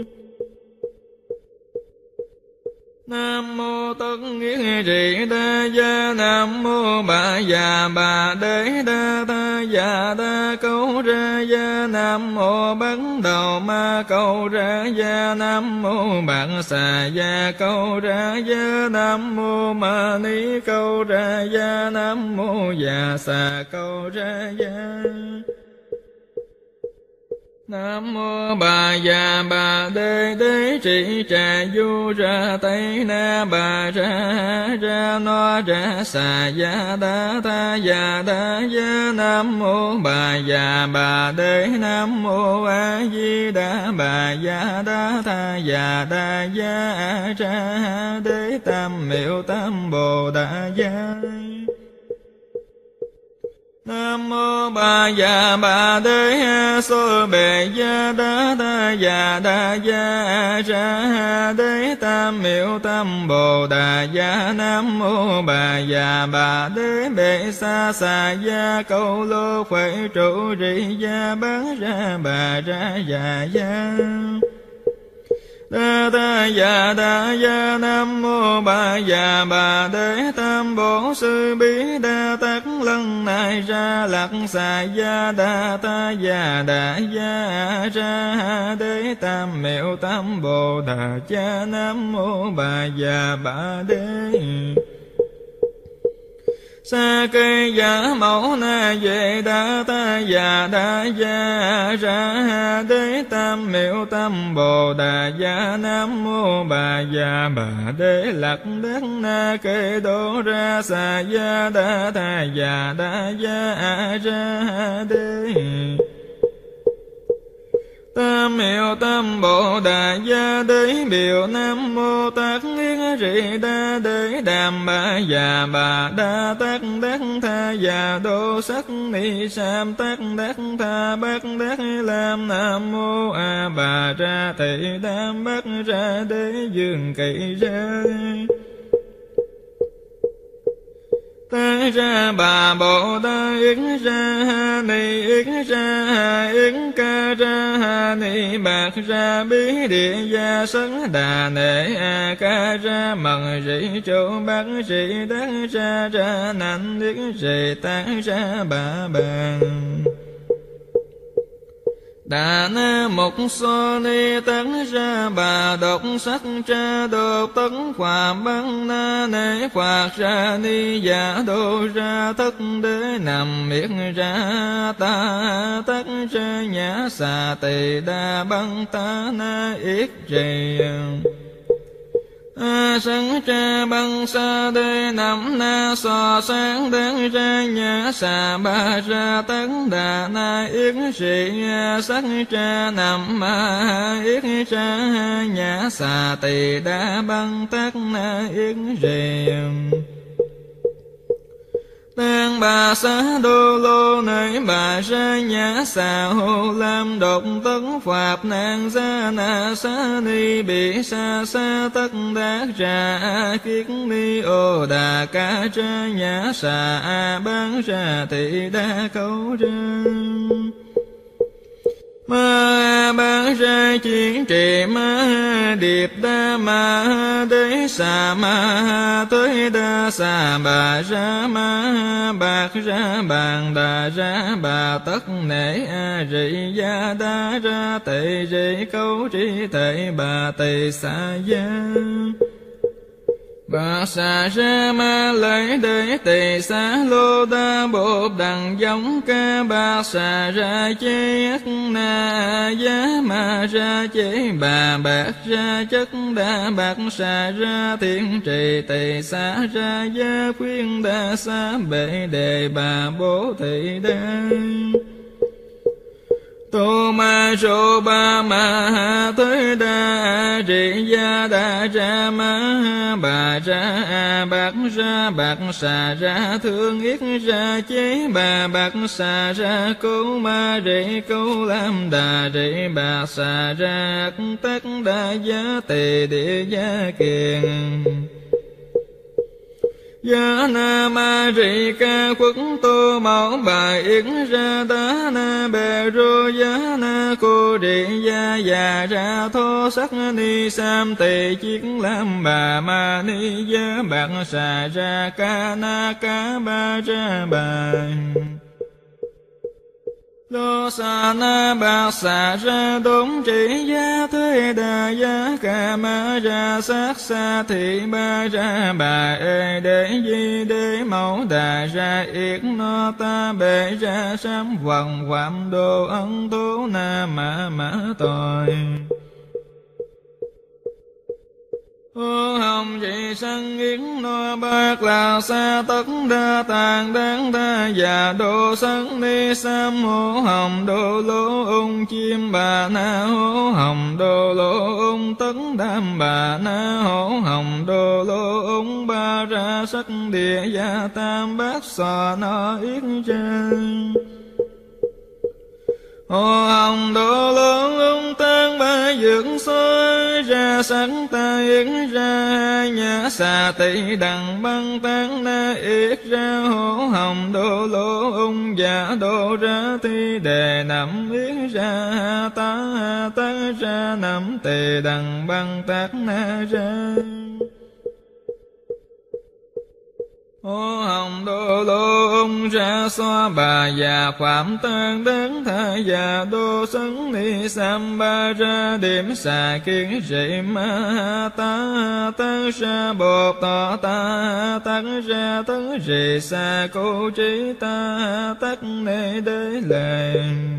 nam mô tất nghiết trì đa gia nam mô bà già bà đế đa ta già đa câu ra gia nam mô bắt đầu ma câu ra gia nam mô bạn xà gia câu ra gia nam mô ma ni câu ra gia nam mô già xà câu ra gia nam mô bà già bà đế đế trị trà du ra tây na bà ra ra no ra xà gia đa tha già đa gia nam mô bà già bà đế nam mô a di đà bà già đa tha già đa gia a ra đế tam miệu tam bồ đà gia nam mô bà già bà đế ha so bề gia đa ta già đa gia a ra đế tam miệu tam bồ đà gia nam mô bà già bà đế bệ sa xà gia câu lô khuệ trụ rị gia bán ra bà ra già gia đa ta già đa gia nam mô bà già bà đế tam bổ sư bí đa tắc lân này ra lạc xà gia đa ta già đa gia ra đế tam miệu tam bồ đà cha nam mô bà già bà đế sa cây giả mẫu na về đa ta già đa gia ra đế tam miệu tam bồ đà gia nam mô bà già bà đế lạc đắc na kê đô ra sa gia đa ta già đa gia ra đế tam miệu tam bồ đà gia đế biểu nam mô tát nghiết rị đa đế đàm bà già bà đa tát đắc tha già đô sắc ni sam tát đắc tha bát đắc lam nam mô a bà ra thị đam bát ra đế dương kỳ ra ta ra bà bồ đà yết ra ni yết ra yết ca ra ni bạc ra bí địa gia sấn đà nệ a ca ra mần rị chỗ bát rị đắc ra ra nạnh yết rị tác ra bà bàn đà na mục so ni tấn ra bà độc sắc tra độc tấn hòa băng na nê khoạc ra ni giả đô ra thất đế nằm miết ra ta tất ra nhã xà tỳ đa băng ta na yết trì A sáng tra băng sa đê nằm na so sáng đáng ra nhã xà ba ra tấn đà na yết sĩ sắc tra nằm ma yết tra nhã xà tỳ đa băng tắc na yết riêng Tăng bà xá đô lô nơi bà ra nhã xà hồ lam độc tấn phạp nàng gia na xá ni bị sa sa tất đắc ra kiết ni ô đà ca ra nhã xà a bán ra thị đa câu ra ma bán ra chiến trì ma điệp đa ma đế xà ma tới đa xà bà ra ma bạc ra bàn đà ra bà tất nể a rị gia đa ra tệ rị câu trí tệ bà tỳ xà gia bà xà ra ma lấy đế tỳ xá lô đa bộp đằng giống ca bà xà ra chế na giá ma ra chế bà bạc ra chất đa bạc xà ra thiên trì tỳ xá ra gia khuyên đa xá bệ đề bà bố thị đa tô ma sô ba ma ha tới đa rị gia đa ra ma bà ra a bạc ra bạc xà ra thương yết ra chế bà bạc xà ra câu ma rị câu lam đà rị bà xà ra tất đa giá tỳ địa gia kiền Gia na ma rị ca khuất tô mẫu bà yết ra đá na bề rô giá na cô rị gia già ra thô sắc ni sam tỳ chiết lam bà ma ni gia bạc xà ra ca na ca ba ra bà Đô xà na bạc xà ra đốn trị gia thế đà gia ca ma ra sát xa thị ba ra bà ê đế di đế mẫu đà ra yết no ta bệ ra sam vần vạm đô ân tố na mã mã tội Ô hồng dị sanh yết no bạc là sa tất đa tàng đáng ta già đô sanh ni sam hô hồng đô lô ung chim bà na hô hồng đô lô ung tấn đam bà na hô hồng đô lô ung ba ra sắc địa gia tam bát xò no yết ra Hồ hồng đô lô ung tan ba dưỡng xôi ra sắc ta yết ra nhã xà tỳ đằng băng tán na yết ra hổ hồng đô lô ung giả đô ra thi đề nằm yết ra ta ta ra nằm tỳ đằng băng tác na ra Ô hồng đô lô ung ra xoa bà già phạm tan đáng tha già đô sấn ni sam ba ra điểm xà kiến rị ma ta ta ra bột tọ ta tắc ra tấn rị xa cô trí ta tắc nê đế lệ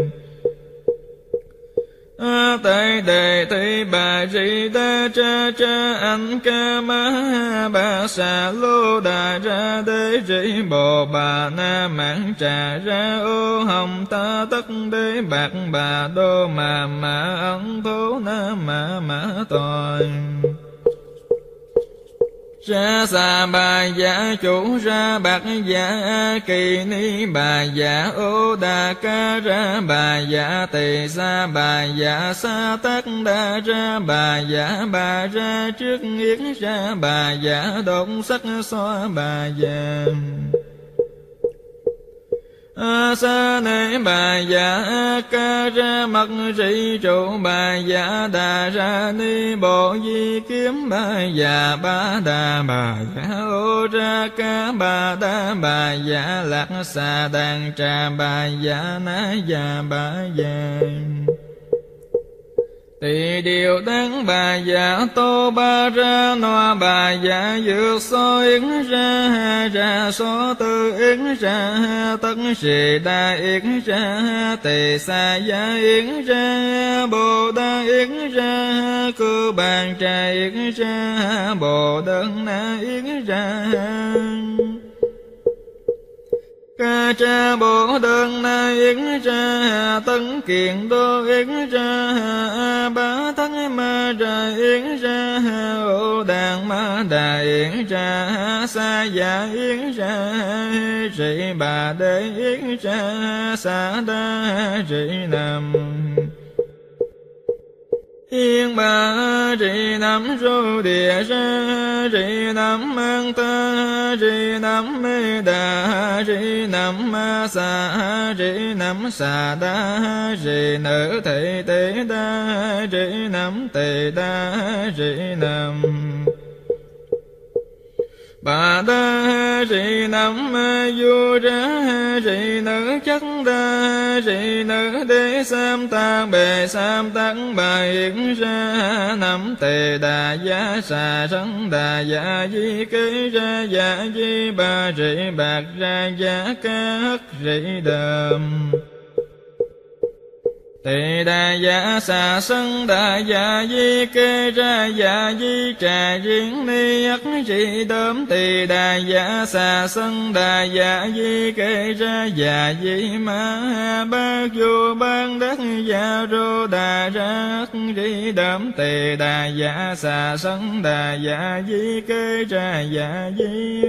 A tây đề tây bà rị đa cha cha anh ca ma bà xà lô đà ra đế rị bồ bà na mãn trà ra ô hồng ta tất đế bạc bà đô mà mà ấn thố na mà mà tội Ra xà bà giả chủ ra bạc giả kỳ ni bà giả ô đà ca ra bà giả tỳ sa bà giả sa tắc đa ra bà giả bà ra trước yết ra bà giả động sắc xoa bà giả A sa nê bà giả ca ra mặt rị trụ bà giả đà ra ni bộ di kiếm bà giả ba đà bà giả ô ra ca bà đà bà giả lạc xà đàn trà bà giả na già bà giả Tỳ điều tán bà dạ tô ba ra no bà dạ dược so yến ra ha ra so tư yến ra ha tất sĩ đa yến ra ha tỳ sa dạ yến ra ha bồ đa yến ra ha cư bàn trà yến ra ha bồ đơn na yến ra ha ca cha bồ đơn na yến ra tân kiện đô yến ra a bá thắng ma ra yến ra ô đàn ma đà yến ra sa dạ yến ra sĩ bà đế yến ra sa đa sĩ nam yên bà trì nam rô địa ra trì nam mang ta trì nam mê đà trì nam ma sa trì nam sa đa trì nữ thị tế đa trì nam tề đa trì nam bà đa trì nam du ra trì nữ chắc đa trì nữ đế sam tăng bề sam tăng bà yến ra nam tề đà giá xà sân đà dạ di kế ra dạ di bà trì bạc ra giá ca hất trì đàm tỳ đà dạ xà sân đà dạ di kê ra dạ di trà riêng ni ất trì đốm tỳ đà dạ xà sân đà dạ di kê ra dạ di ma bát vô ban đất dạ rô đà ra ất trì đốm tỳ đà dạ xà sân đà dạ di kê ra dạ di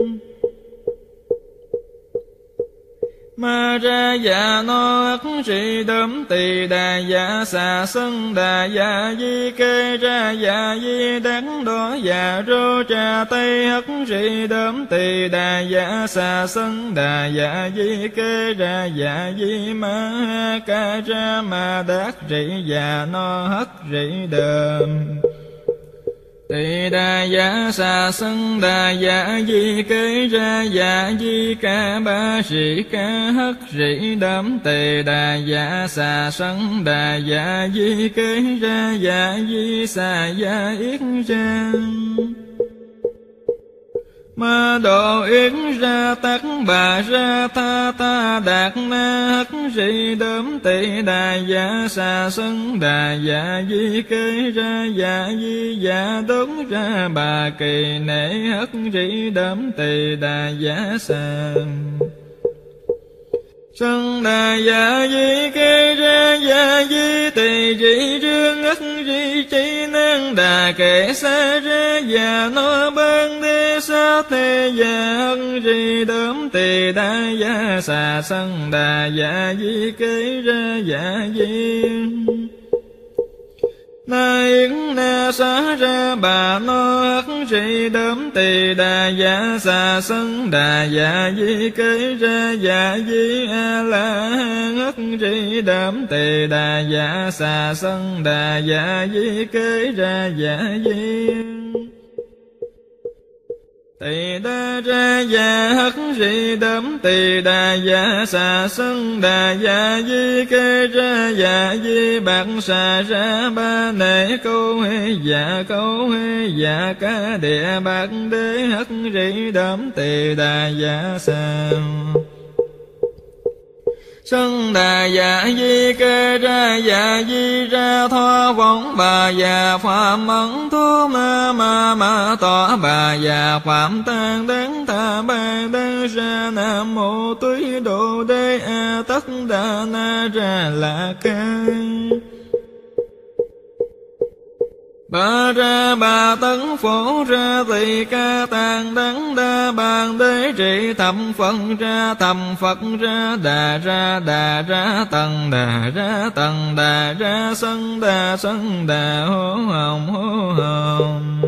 ma ra dạ no ất trì đốm tỳ đà dạ xà sân đà dạ di kê ra dạ di đắng đỏ dạ rô trà tây ất trì đốm tỳ đà dạ xà sân đà dạ di kê ra dạ di ma ca ra ma đát trì dạ no hất trì đờm tỳ đà dạ xà sân đà dạ di kế ra dạ di ca ba sĩ ca hất sĩ đám tỳ đà dạ xà sân đà dạ di kế ra dạ di xà dạ yết ra ma độ yến ra tắc bà ra tha ta đạt na hất sĩ đốm tỳ đà dạ xà sân đà dạ di kế ra dạ di dạ đốn ra bà kỳ nể hất sĩ đốm tỳ đà dạ xà sân đà dạ di kê ra dạ di tỳ dị trương ất di chi năng đà kệ xa ra dạ no ban đê sa tê dạ ân di đốm tỳ đà dạ xà sân đà dạ di kê ra dạ di na yến na xá ra bà no ất trì đốm tỳ đà dạ xà sân đà dạ di kế ra dạ di a la ất trì đốm tỳ đà dạ xà sân đà dạ di kế ra dạ di tỳ đà ra dạ hất sĩ đốm tỳ đà dạ xà sân đà dạ di kê ra dạ di bạc xà ra ba nệ câu hê dạ câu hê dạ ca địa bạc đế hất sĩ đốm tỳ đà dạ xà sân đà dạ di kê ra dạ di ra thoa võng bà già phạm ẩn thu ma ma ma tỏ bà già phạm tan đáng tha ba đa ra nam mô túy độ đế a tất đà na ra la ca ba ra ba tấn phổ ra tỳ ca tạng đắng đa bàn đế trị thầm phật ra thầm phật ra đà ra đà ra tầng đà ra tầng đà ra sân đà sân đà hô hồng hô hồng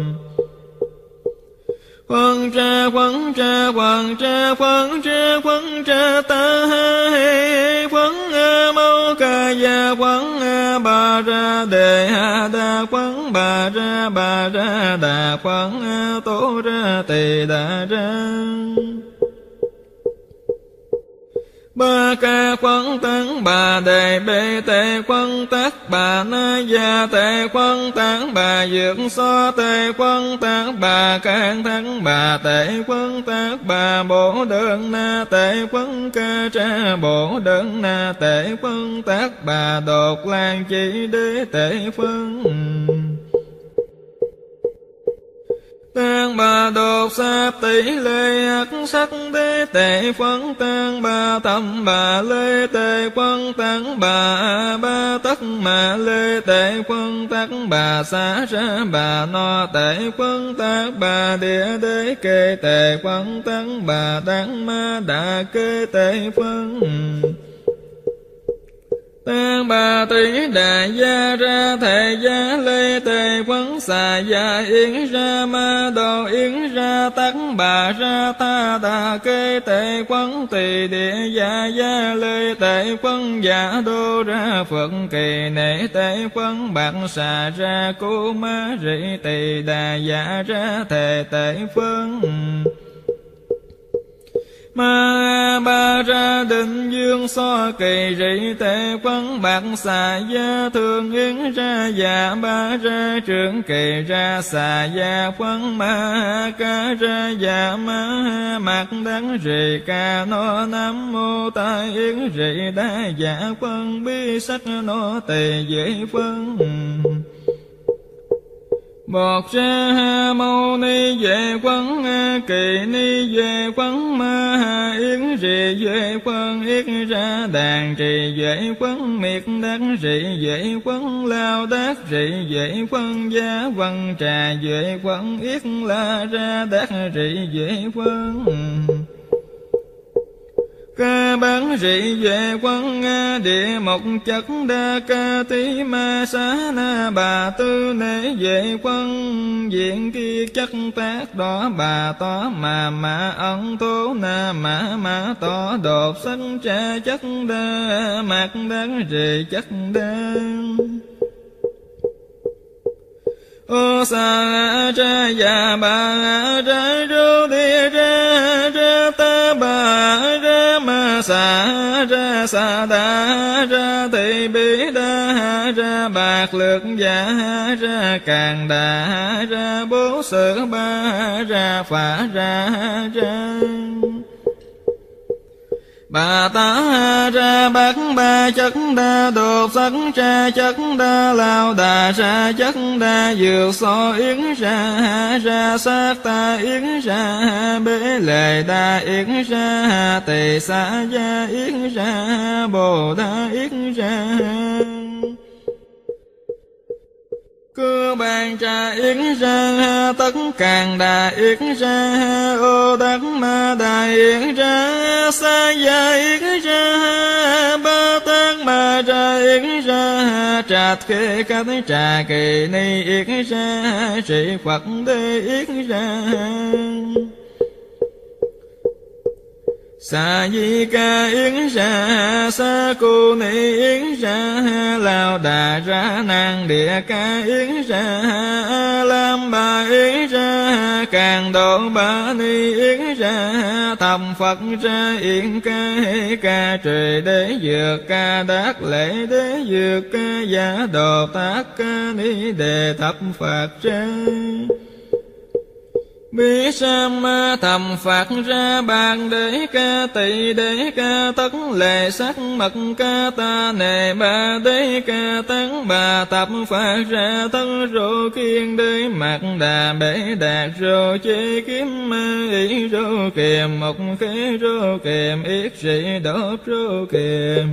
Quần tra quần tra quần tra quần tra quần tra ta ha he quần a mâu ca ya quần a ba ra đề ha đa quần ba ra ba ra đà quần a tổ ra tỳ đà ra Ba ca quấn tán bà đề bê tê quấn tát bà na gia tê quấn tán bà dược so tê quấn tát bà can thắng bà tê quấn tát bà bổ đơn na tê quấn ca tra bổ đơn na tê quấn tát bà đột lan chỉ đế tê phân tang bà đột sáp tỷ lê ác sắc đế tệ phân tang bà tâm bà lê tệ quân tang bà ba tất mà lê tệ quân tắc bà xá ra bà no tệ quân tác bà địa đế kê tệ quân tang bà tang ma đà kê tệ phân tang bà tỷ đà gia ra thệ gia lê tề quấn xà gia yến ra ma đồ yến ra tắc bà ra ta đà kê tề quấn tỳ địa gia gia lê tề quấn giả đô ra phật kỳ nể tề quấn bạc xà ra cô ma rị tỳ đà giả ra thề tề phân ma ba ra định dương so kỳ rị tệ quấn bạc xà gia thường yến ra dạ ba ra trưởng kỳ ra xà gia quấn ma ca ra dạ ma mạc đắng rị ca no nam mô ta yến rị đa dạ quấn bi sắc no tỳ dễ phân bọt ra ha mâu ni về quấn kỳ ni về quấn ma ha yến rì về quấn yết ra đàn trì về quấn miệt đắc rì về quấn lao đắc rì về quấn giá quấn trà về quấn yết la ra đắc rì về quấn ca bán rị về quấn địa mộc chất đa ca tí ma xá na bà tư nể về quân diện kia chất tác đó bà tó mà mà ẩn tố na mà mà tỏ đột sắc cha chất đa mạc đắng rị chất đa ô sa ra ya ba ra ru đi ra ra ta ba ra ma sa ra sa đa ra tỳ bi đa ra bạc lược giả ra càng đà ra bố sự ba ra phả ra ra bà tá ra bát ba chất đa đột sắc ra chất đa lao đà ra chất đa dược so yến ra ra sát ta yến ra bế lệ đa yến ra tỳ xá gia yến ra bồ đa yến ra cơ bàn trà yến ra tất càng đà yến ra ô đắc ma đà yến ra sa gia yến ra ba tác ma ra yến ra trạch khê cát trà kỳ ni yến ra sĩ Phật đế yến ra sa di ca yến ra sa cô ni yến ra lao đà ra nàng địa ca yến ra lam bà yến ra càng độ ba ni yến ra thầm Phật ra yến ca ca trời đế dược ca đát lễ đế dược ca giả đồ tác ca ni đề thập Phật ra bi sam ma thầm Phật ra bàn đế ca tỳ đế ca tất lệ sắc mật ca ta nề ba đế ca tấn bà thập Phật ra thân rô kiên đế mặt đà bế đạt rô chê kiếm ma ý rô kiềm một khế rô kiềm yết sĩ đốt rô kiềm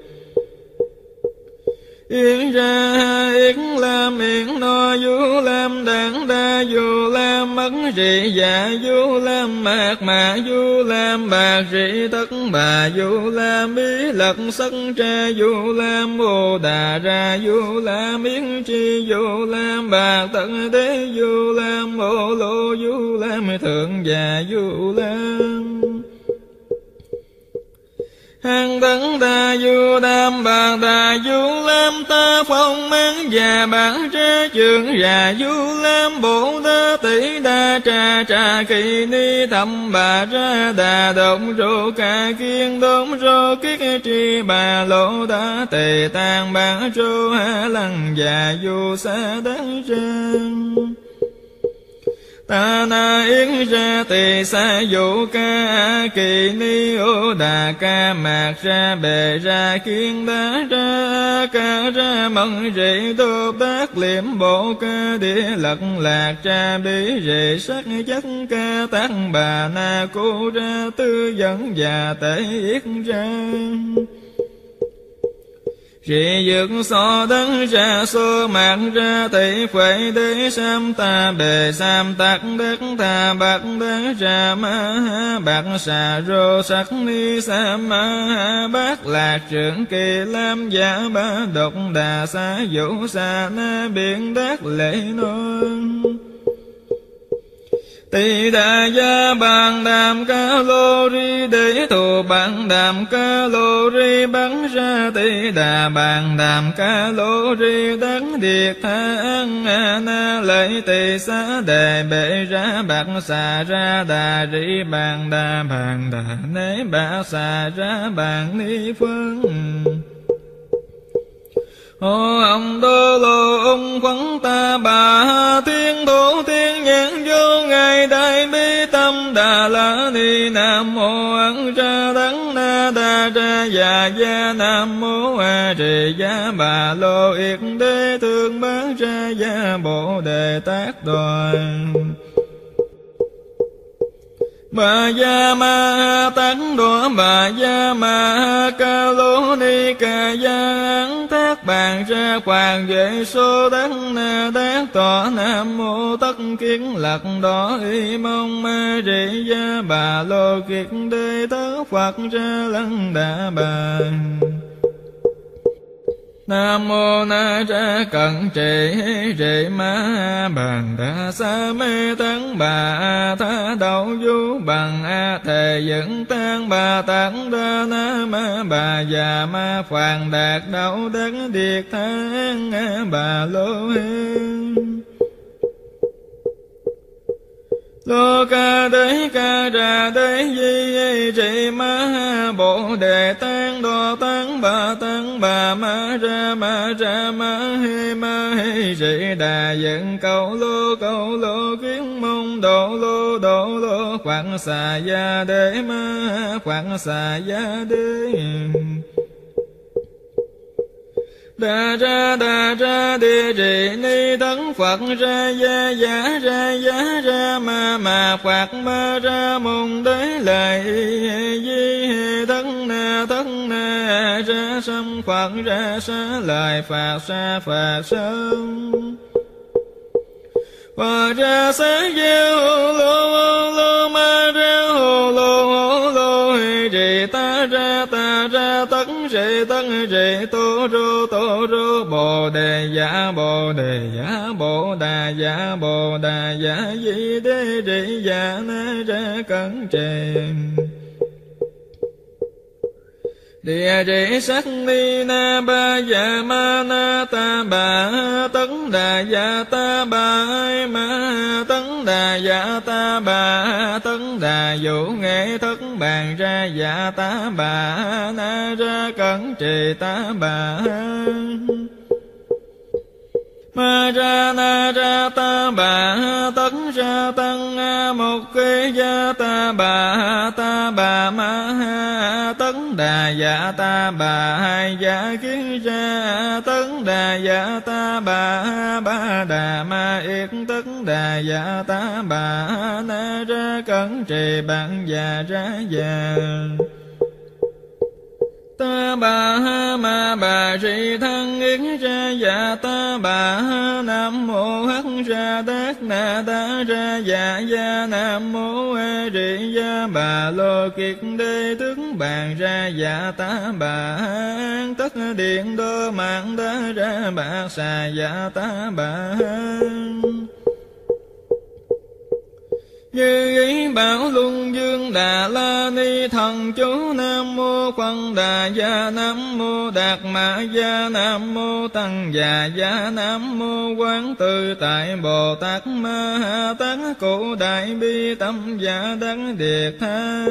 yến ra yến lam yến no du lam đảng đa du lam mất rị dạ du lam mạc mạc du lam bạc rị tất bà du lam bí lật sắc tra du lam bồ đà ra du lam yến chi du lam bạc tận đế du lam bồ lô du lam thượng già du lam hằng tấn đà du đam bạc đà du lam ta phong mãn và bản ra trường già du lam bồ đa tỷ đa trà trà kỳ ni thầm bà ra đà động rô ca kiên đốm rô kiết tri bà lộ đa tề tàng bản rô ha lăng và du sa đắng răng ta na yến ra tỳ sa dụ ca kỳ ni ô đà ca mạc ra bề ra kiên đá ra ca ra mận rị đô bát liệm bộ ca địa lật lạc cha bí rị sắc chất ca tác bà na cô ra tư dẫn và tể yết ra rị dược so đấng ra xô mạc ra tỷ khuệ đế sam ta bề sam tắc đất tha bạc đế ra ma ha bạc xà rô sắc ni sa ma ha bát lạc trưởng kỳ lam giả ba độc đà xá vũ sa na biển đát lễ nôn tỳ đà gia bàn đàm ca lô ri để thù bàn đàm ca lô ri bắn ra tỳ đà bàn đàm ca lô ri đắng điệt tha an na lợi tỳ xá đề bệ ra bạc xà ra đà ri bàn đà bàn đà nế bạc xà ra bàn ni phương ô ông đô lô ông quấn ta bà thiên thủ thiên nhãn vô ngài đại bi tâm đà la ni nam mô ấn ra đắng na đa ra già gia nam mô a trì gia bà lô yết đế thương bán ra gia bồ đề tát đoàn bà gia ma tán đỏ bà gia ma ca lô ni ca gia án thác bàn ra hoàng vệ số đắng na đát tọa nam mô tất kiến lạc đỏ y mong ma rị gia bà lô kiết đế tớ Phật ra lăng đà bàn nam mô na ra cận trì rị ma bàn đa sa mê tấn bà tha đậu du bằng a thề dẫn tan bà tấn đa na ma bà già ma phàn đạt đậu đắc điệt thang bà lô hên lô ca đế ca ra đế di trì ma bồ đề tán đô tán bà tán bà ma ra ma ra ma hi ma hi trì đà dẫn cầu lô cầu lô kiến môn độ lô độ lô khoảng xà gia đế ma khoảng xà gia đế đà ra đà ra địa trì ni tấn Phật ra gia giả ra giá ra ma ma Phật ma ra môn đế lợi di tấn na tấn na ra sâm Phật ra sa lời Phật sa Phật sâm Phật ra sa gia hồ lô lô ma ra hồ lô hồ lô trì ta ra ta ra tấn trì tấn trì tô rô tô rô bồ đề giả bồ đề giả bồ đà giả bồ đà giả di đế trì giả na ra cẩn trì địa trì sắc ni na ba dạ ma na ta bà tấn đà dạ ta bà ma tấn đà dạ ta bà tấn đà vũ nghệ thất bàn ra dạ ta bà na ra cẩn trì ta bà ma ra na ra ta bà tấn ra tăng một kế gia ta bà ta bà ma ha tấn đà dạ ta bà hai dạ kiến ra tấn đà dạ ta bà ba đà ma yết tấn đà dạ ta bà na ra cẩn trì bạn già ra già ta bà ha ma bà rị thân yết ra dạ ta bà ha nam mô hắc ra đát na đa ra dạ gia nam mô a rị gia bà lô kiết đế tướng bàn ra dạ ta bà an tất điện đô mạng đa ra bạc xà dạ ta bà Như ý bảo luân dương Đà La Ni thần chú. Nam mô Quang Đà Gia, Nam mô Đạt Mã Gia, Nam mô Tăng Già Gia, Nam mô Quán Tự Tại Bồ Tát Ma Ha Tát Cụ Đại Bi Tâm Giả Đắc Điệt Tha.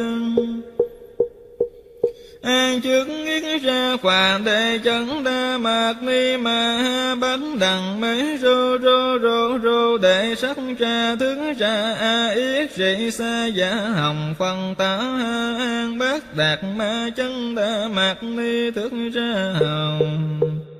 An trước yết ra Quảng Đề Chấn Đa Mạc Ni Ma Ha Bát Đằng Mấy Rô Rô Rô Rô Đệ Sắc Ra Thức Ra A Yết Sĩ Sa Giả Hồng Phân Tả Ha An Bát Đạt Ma Chấn Đa Mạc Ni Thức Ra Hồng.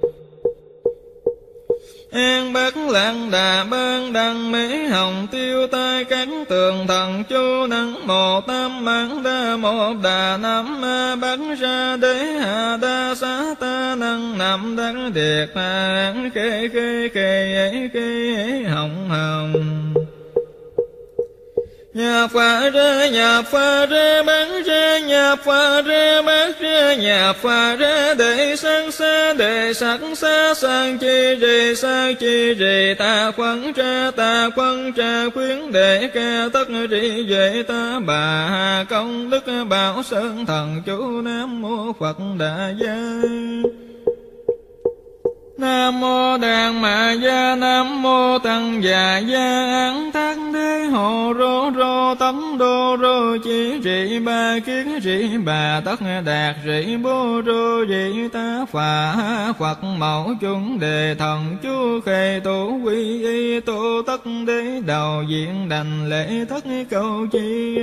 An Bát Lạng Đà Ban Đăng Mỹ Hồng Tiêu Tai Các Tường Thần Chu Nắng Mô Tam Mãn Đa Mô Đà Nam Ma Bát Ra Đế Hà Đa Xá Ta Năng Nam Đắc Điệt An Kê Kê Kê Ấy Kê Hồng Hồng. Nhà Phật ra nhà Phật ra bán ra nhà Phật ra bát ra nhà Phật ra để sang xa để sắc xa sang chi rì sang chi rì ta quấn ra ta quấn ra khuyến để ca tất rì về ta bà công đức bảo sơn thần chú. Nam mô Phật Đà Gia. Nam mô Đàn Mạ Gia, Nam mô Tăng Già Gia, Án Thác Đế Hộ Rô Rô Tấm Đô Rô Chỉ Rị Ba Kiết Rị Bà Tất Đạt Rị Bô Rô Dị Ta Phà Phật Mẫu Chúng Đề Thần Chú Khề Tổ Quy Y Tô Tất Đế Đầu Diện Đành Lễ Thất Câu Chi.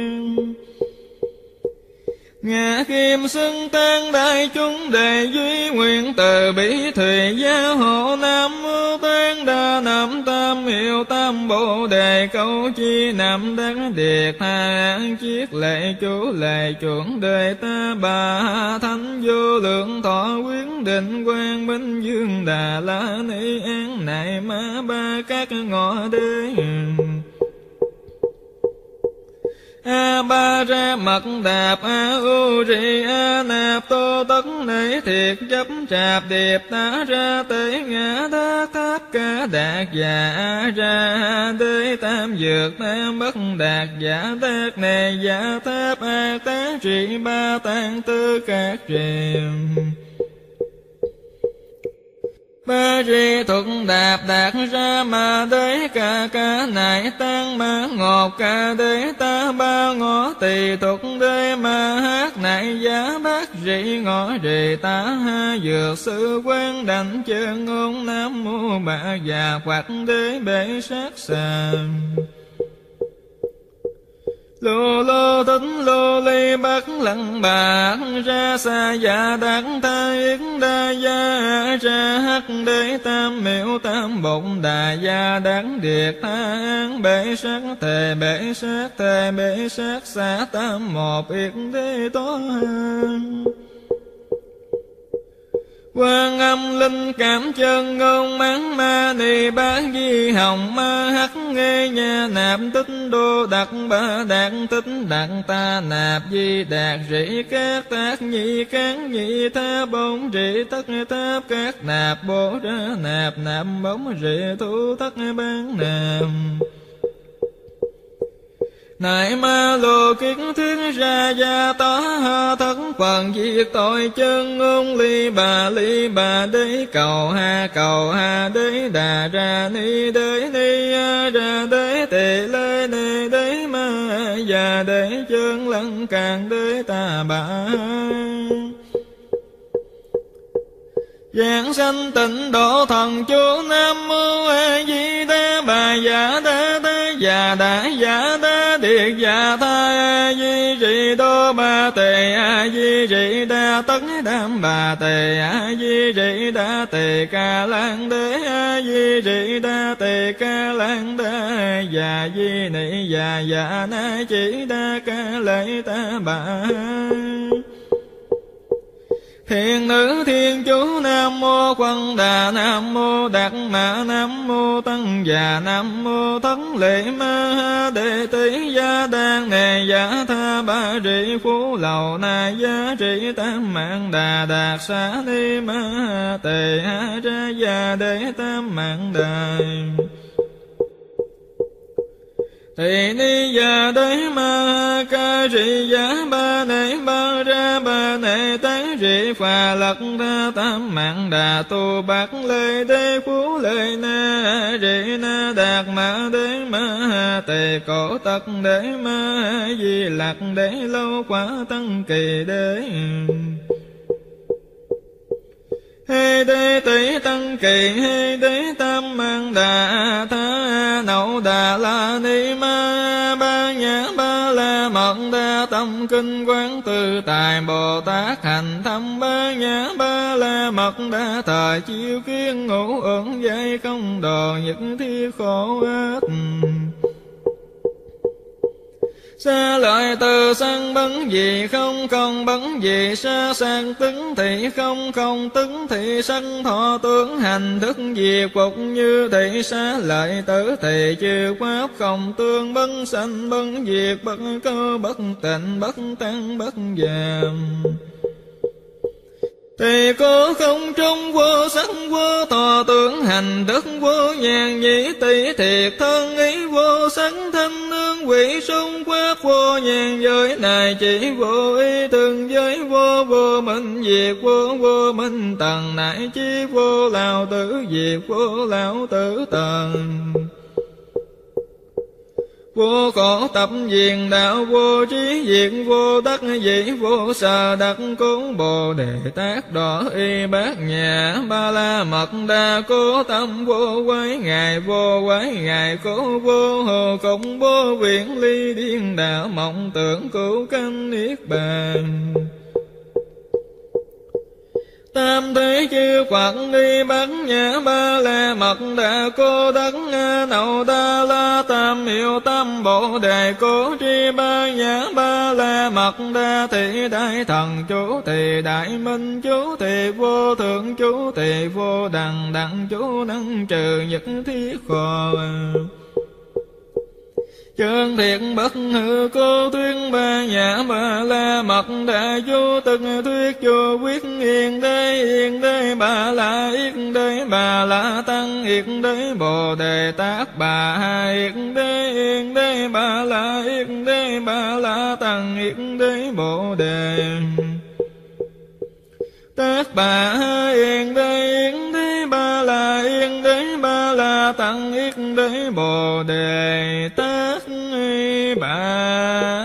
Ngã Kim Xưng Tan Đại Chúng Đề Duy Nguyện Từ Bi Thùy Gia Hộ. Nam mô Tán Đa Nam Tam Hiệu Tam Bồ Đề Câu Chi Nam Đắc Điệt Tha Chiết Lệ Chú Lệ Chuẩn Đề Ta Bà Thánh Vô Lượng Thọ Quyết Định Quang Minh Dương Đà La Ni An Nại Ma Ba Các Ngọ Đế. A Ba Ra Mật Đạp A U Ri A Nạp Tô Tất Nể Thiệt Chấp Trạp Điệp Tá Ra Tế Ngã Đá Tháp Ca Đạt Già A Ra Đế Tam Dược Tam Bất Đạt Giả Tác Nề Giả Tháp A Tác Trị Ba Tạng Tư Các Triềm. Ba Ri Thuật Đạp Đạt Ra Ma Đế Ca Ca Nại Tăng Ma Ngọt Ca Đế Ta Ba Ngõ Tỳ Thuật Đế Ma Hát Nại Giá Bát Ri Ngõ Rì Ta Ha Dược Sư Quán Đảnh Chân Ngôn. Nam mô Bà Già Phật Đế Bệ Sát Sàm. Lô lô tính lô ly bắt lặng bạc ra xa dạ đắc tha yết đa gia ra hắc đế tam miệu tam bụng đà gia đắng điệt tha án bể sắc thề bể sắc thề bể sắc xá tam một yết đế tố hương. Quan Âm Linh Cảm Chân Ngôn Mắng Ma Ni Bát Di Hồng Ma Hắc Nghe Nha Nạp Tích Đô Đặc Ba Đạt Tích Đạt Ta Nạp Di Đạt Rỉ Các Tác Nhị Cán Nhị Tháp Bóng Rỉ Tất Tháp Các Nạp Bố Ra Nạp Nạp Bóng Rỉ Thu Tất Bán Nạp. Nại Ma Lô Kiết Thuyết Ra Gia Tá Ha Thất Phần Diệt Tội Chân Ngôn Ly Bà Ly Bà Đế Cầu Ha Cầu Ha Đế Đà Ra Ni Đế Ni A Ra Đế Tỳ Lê Ni Đế Ma Già Đế Chân Lăng Càng Đế Ta Bà. Giảng sanh tịnh độ thần chú. Nam mô A Di Đà Bà Già Đa Đa Già Đa Già Đa Điệt Già Tha A Di Rị Đô Ba Tề A Di Rị Đa Tất Đam Bà Tề A Di Rị Đa Tề Ca Lan Đế A Di Rị Đa Tề Ca Lan Đa Già Di Nị Già Già Na Chỉ Đa Ca Lệ Ta Bà. Thiền nữ thiên chú. Nam mô Quang Đà Nam mô Đạt Mã Nam mô Tăng Già Nam mô Thất Lệ Ma Ha Đệ Tỷ Gia Đan Nề Giả Tha Ba Rị Phú Lầu Na Gia Trị Tam Mạng Đà Đạt Xá Ni Ma Ha Tề Ha Ra Gia Đệ Tam Mạng Đài. Tỳ ni già đế ma ca rì giá ba nệ ba ra ba nệ tán rì phà lật ra tam mạng đà tu bát lê đế phú lê na rì na đạt ma đế ma tề cổ tật đế ma di lạc đế lâu quả tăng kỳ đế. Hê đế tỷ tăng kỳ hê đế tam mang đà tha nậu đà la ni ma ba nhã ba la mật đa tâm kinh quán tư tài Bồ Tát hành thâm ba nhã ba la mật đa thời chiếu kiến ngũ ẩn dây không đồ những thi khổ ết. Xa lợi từ sang bấn gì không không bấn gì xa sang tứng thị không không tứng thị sanh thọ tướng hành thức diệt phục như thị xa lợi tử thị chư pháp không tương bấn sanh bấn diệt bất cơ bất tịnh bất tăng bất giảm. Thì có không trong vô sắc vô thọ tưởng hành đức vô nhàn nhĩ tỷ thiệt thân ý vô sắc thanh nương quỷ sung quát vô nhàn giới này chỉ vô ý thường giới vô vô minh diệt vô vô minh tầng nại chi vô lão tử diệt vô lão tử tầng. Vô khổ tập diền đạo vô trí diệt vô đắc dĩ vô sở đắc cố Bồ Đề Tát đỏ y bát nhã ba la mật đa cố tâm vô quái ngài vô quái ngài cố vô hồ cộng vô viễn ly điên đạo mộng tưởng cứu canh niết bàn. Tam thế chư Phật đi bát nhã ba la mật đa cô đắc nậu đa la tam hiệu tam Bồ Đề cố tri ba nhã ba la mật đa thị đại thần chú thị đại minh chú thị vô thượng chú thị vô đẳng đẳng chú năng trừ nhất thiết khổ. Chân thiệt bất hư cô tuyên ba nhã ba la mật đa vô từng thuyết vô quyết yên đế yên đế ba la yên đế ba la tăng yên đế Bồ Đề Tát bà ha yên đế yên đế ba la yên đế ba la tăng yên đế Bồ Đề Tát bà ha yên đế yên đế ba la yên đế ba la tăng yên đế Bồ Đề Tát bà.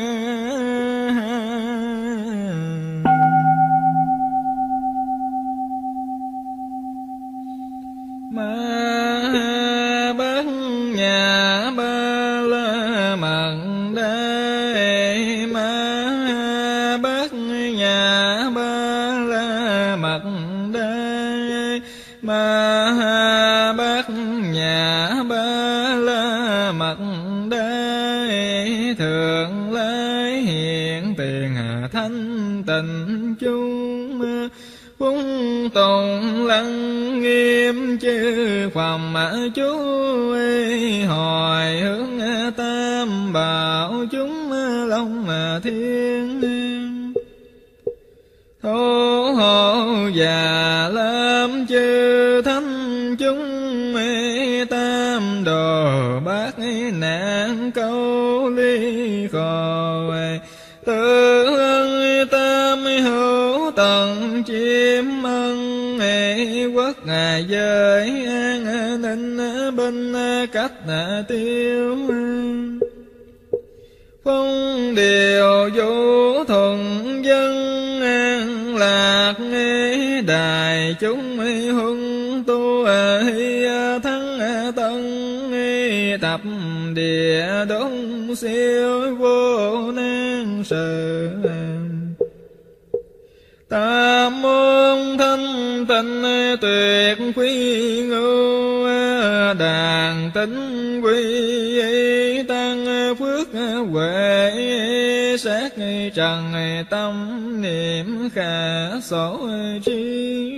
Ma bát nhã ba la mật đa ma bát nhã ba la mật đa ma bát nhã ba la mật đa thượng lai hiện tiền thanh tịnh chung phúng tùng lăng nghiêm chư phẩm chú hồi hướng tam bảo chúng long thiên thô hộ già lam chư thánh chúng tam đồ bát nạn câu ly khổ tự ân tam hữu tận chiêm ân quốc ngài giới an ninh bên cách tiêu phong điều vũ thuận dân an lạc đài chúng hung tu hi thắng tân tập địa đông siêu vô nan sự tam môn thanh tịnh tuyệt quý ngưu đàn tính quy tăng phước huệ sát trần tâm niệm khả sổ tri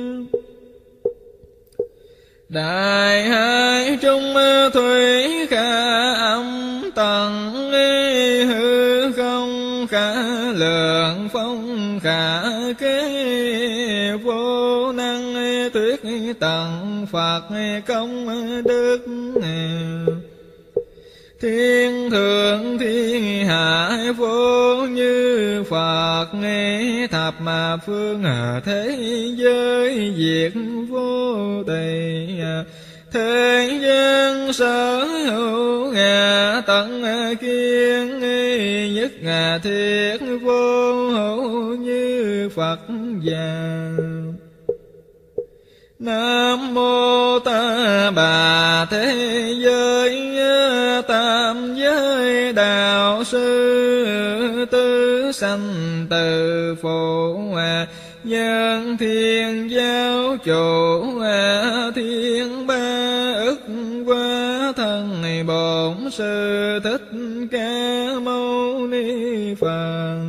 đại hai trung thủy khả âm tầng hư không khả lượng phong khả kế vô năng tuyết tận Phật công đức Thiên thượng thiên hạ vô như Phật, nghe thập mà phương thế giới diệt vô tỳ. Thế gian sở hữu ngã tận kiên, nhất ngà thiết vô hữu như Phật già. Nam mô Ta Bà thế giới tam giới đạo sư, tứ sanh từ phụ nhân thiên giáo chủ, thiên ba ức quá thân bổn sư Thích Ca Mâu Ni Phật.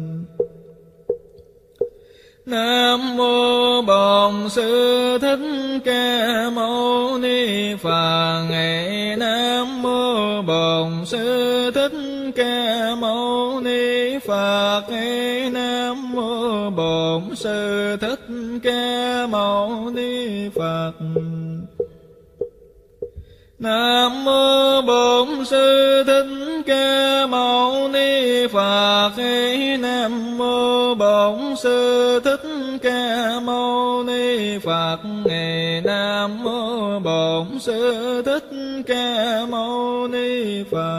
Nam mô Bổn Sư Thích Ca Mâu Ni Phật. Nam mô Bổn Sư Thích Ca Mâu Ni Phật. Nam mô Bổn Sư Thích Ca Mâu Ni Phật. Nam mô Bổn Sư Thích Ca Mâu Ni Phật. Nam mô Bổn Sư Thích Ca Mâu Ni Phật. Nam mô Bổn Sư Thích Ca Mâu Ni Phật.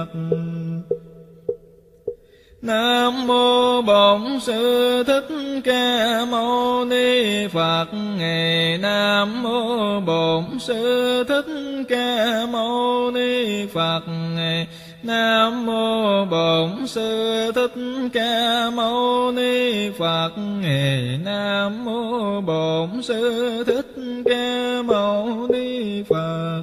Nam mô Bổn Sư Thích Ca Mâu Ni Phật. Nam mô Bổn Sư Thích Ca Mâu Ni Phật. Nam mô Bổn Sư Thích Ca Mâu Ni Phật. Nam mô Bổn Sư Thích Ca Mâu Ni Phật.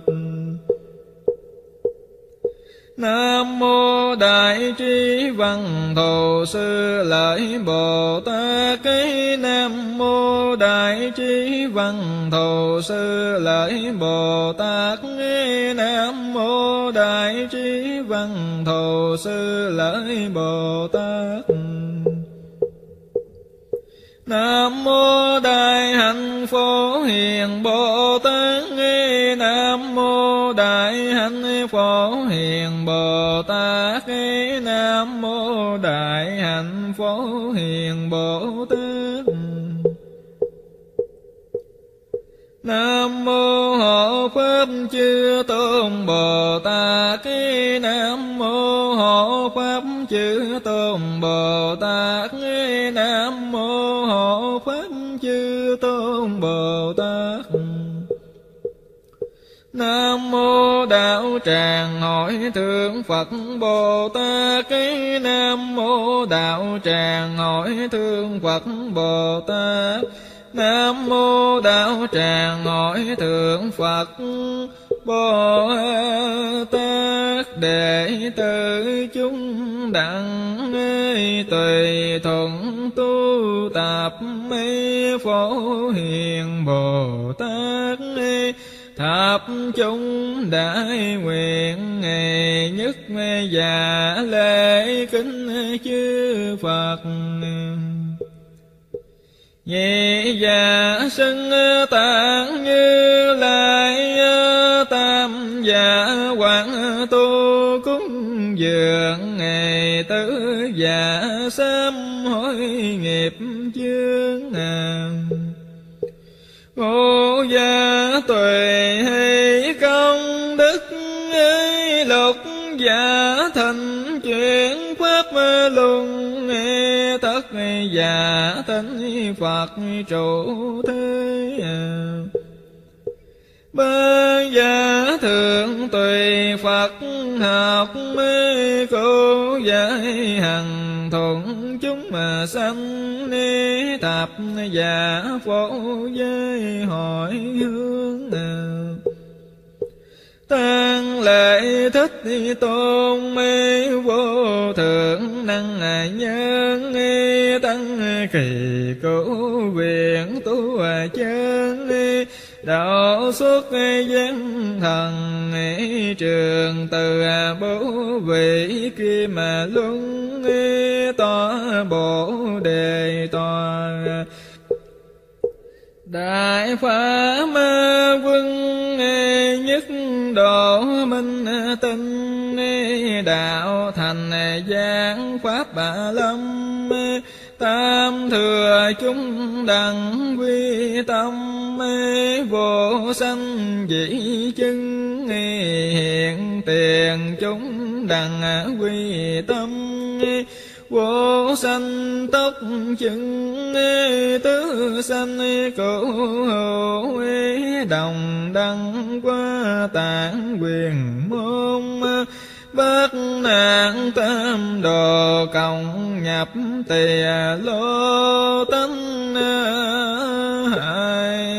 Nam mô Đại Trí Văn Thù Sư Lợi Bồ Tát. Nam mô Đại Trí Văn Thù Sư Lợi Bồ Tát. Nam mô Đại Trí Văn Thù Sư Lợi Bồ Tát. Nam mô Đại Hạnh Phổ Hiền Bồ Tát. Nam mô Đại Hạnh Phổ Hiền Bồ Tát. Nam mô Đại Hạnh Phổ Hiền Bồ Tát. Nam mô Hộ Pháp Chư Tôn Bồ Tát. Nam mô Hộ Pháp Chư Tôn Bồ Tát. Nam mô Hộ Pháp Chư Tôn Bồ Tát. Nam mô Đạo Tràng Hội Thượng Phật Bồ Tát. Nam mô Đạo Tràng Hội Thượng Phật Bồ Tát. Nam mô Đạo Tràng Hội Thượng Phật Bồ Tát. Đệ tử chúng đặng tùy thuận tu tập Phổ Hiền Bồ Tát. Thập chúng đại nguyện nhất giả lễ kính chư Phật. Nhị giả xưng tạng Như Lai. Tam giả quảng tu cúng dường. Tứ giả sám hối nghiệp chướng. Ngũ giả tuệ hay công đức. Lục giả thành chuyển pháp luân. Thất giả thánh Phật trụ thế. Ba giả thượng tùy Phật học. Cô giải hằng thuận chúng mà sanh. Thập giả phổ giới hỏi hướng. Tăng lễ Thích Tôn mê vô thượng năng nhân. Tăng kỳ cứu viện tu chân. Đạo xuất dân thần trường từ bố vị kim luân. Tòa bổ đề tòa Đại Pháp Ma Quân nhất độ minh tinh. giảng pháp Bà Lâm. Tam thừa chúng đặng quy tâm, vô sanh dĩ chứng. Hiện tiền chúng đặng quy tâm, vô sanh tốc chứng. Tứ sanh cửu hữu, đồng đăng qua tạng quyền môn. Bất nạn tam đồ cộng nhập tìa lô tánh hại.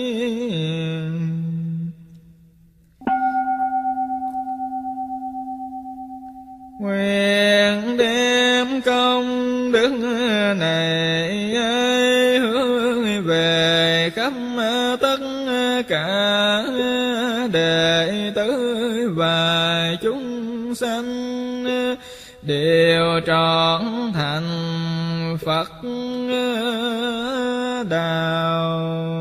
Nguyện đem công đức này hướng về khắp tất cả đệ tử và chúng sanh, đều trọn thành Phật đạo.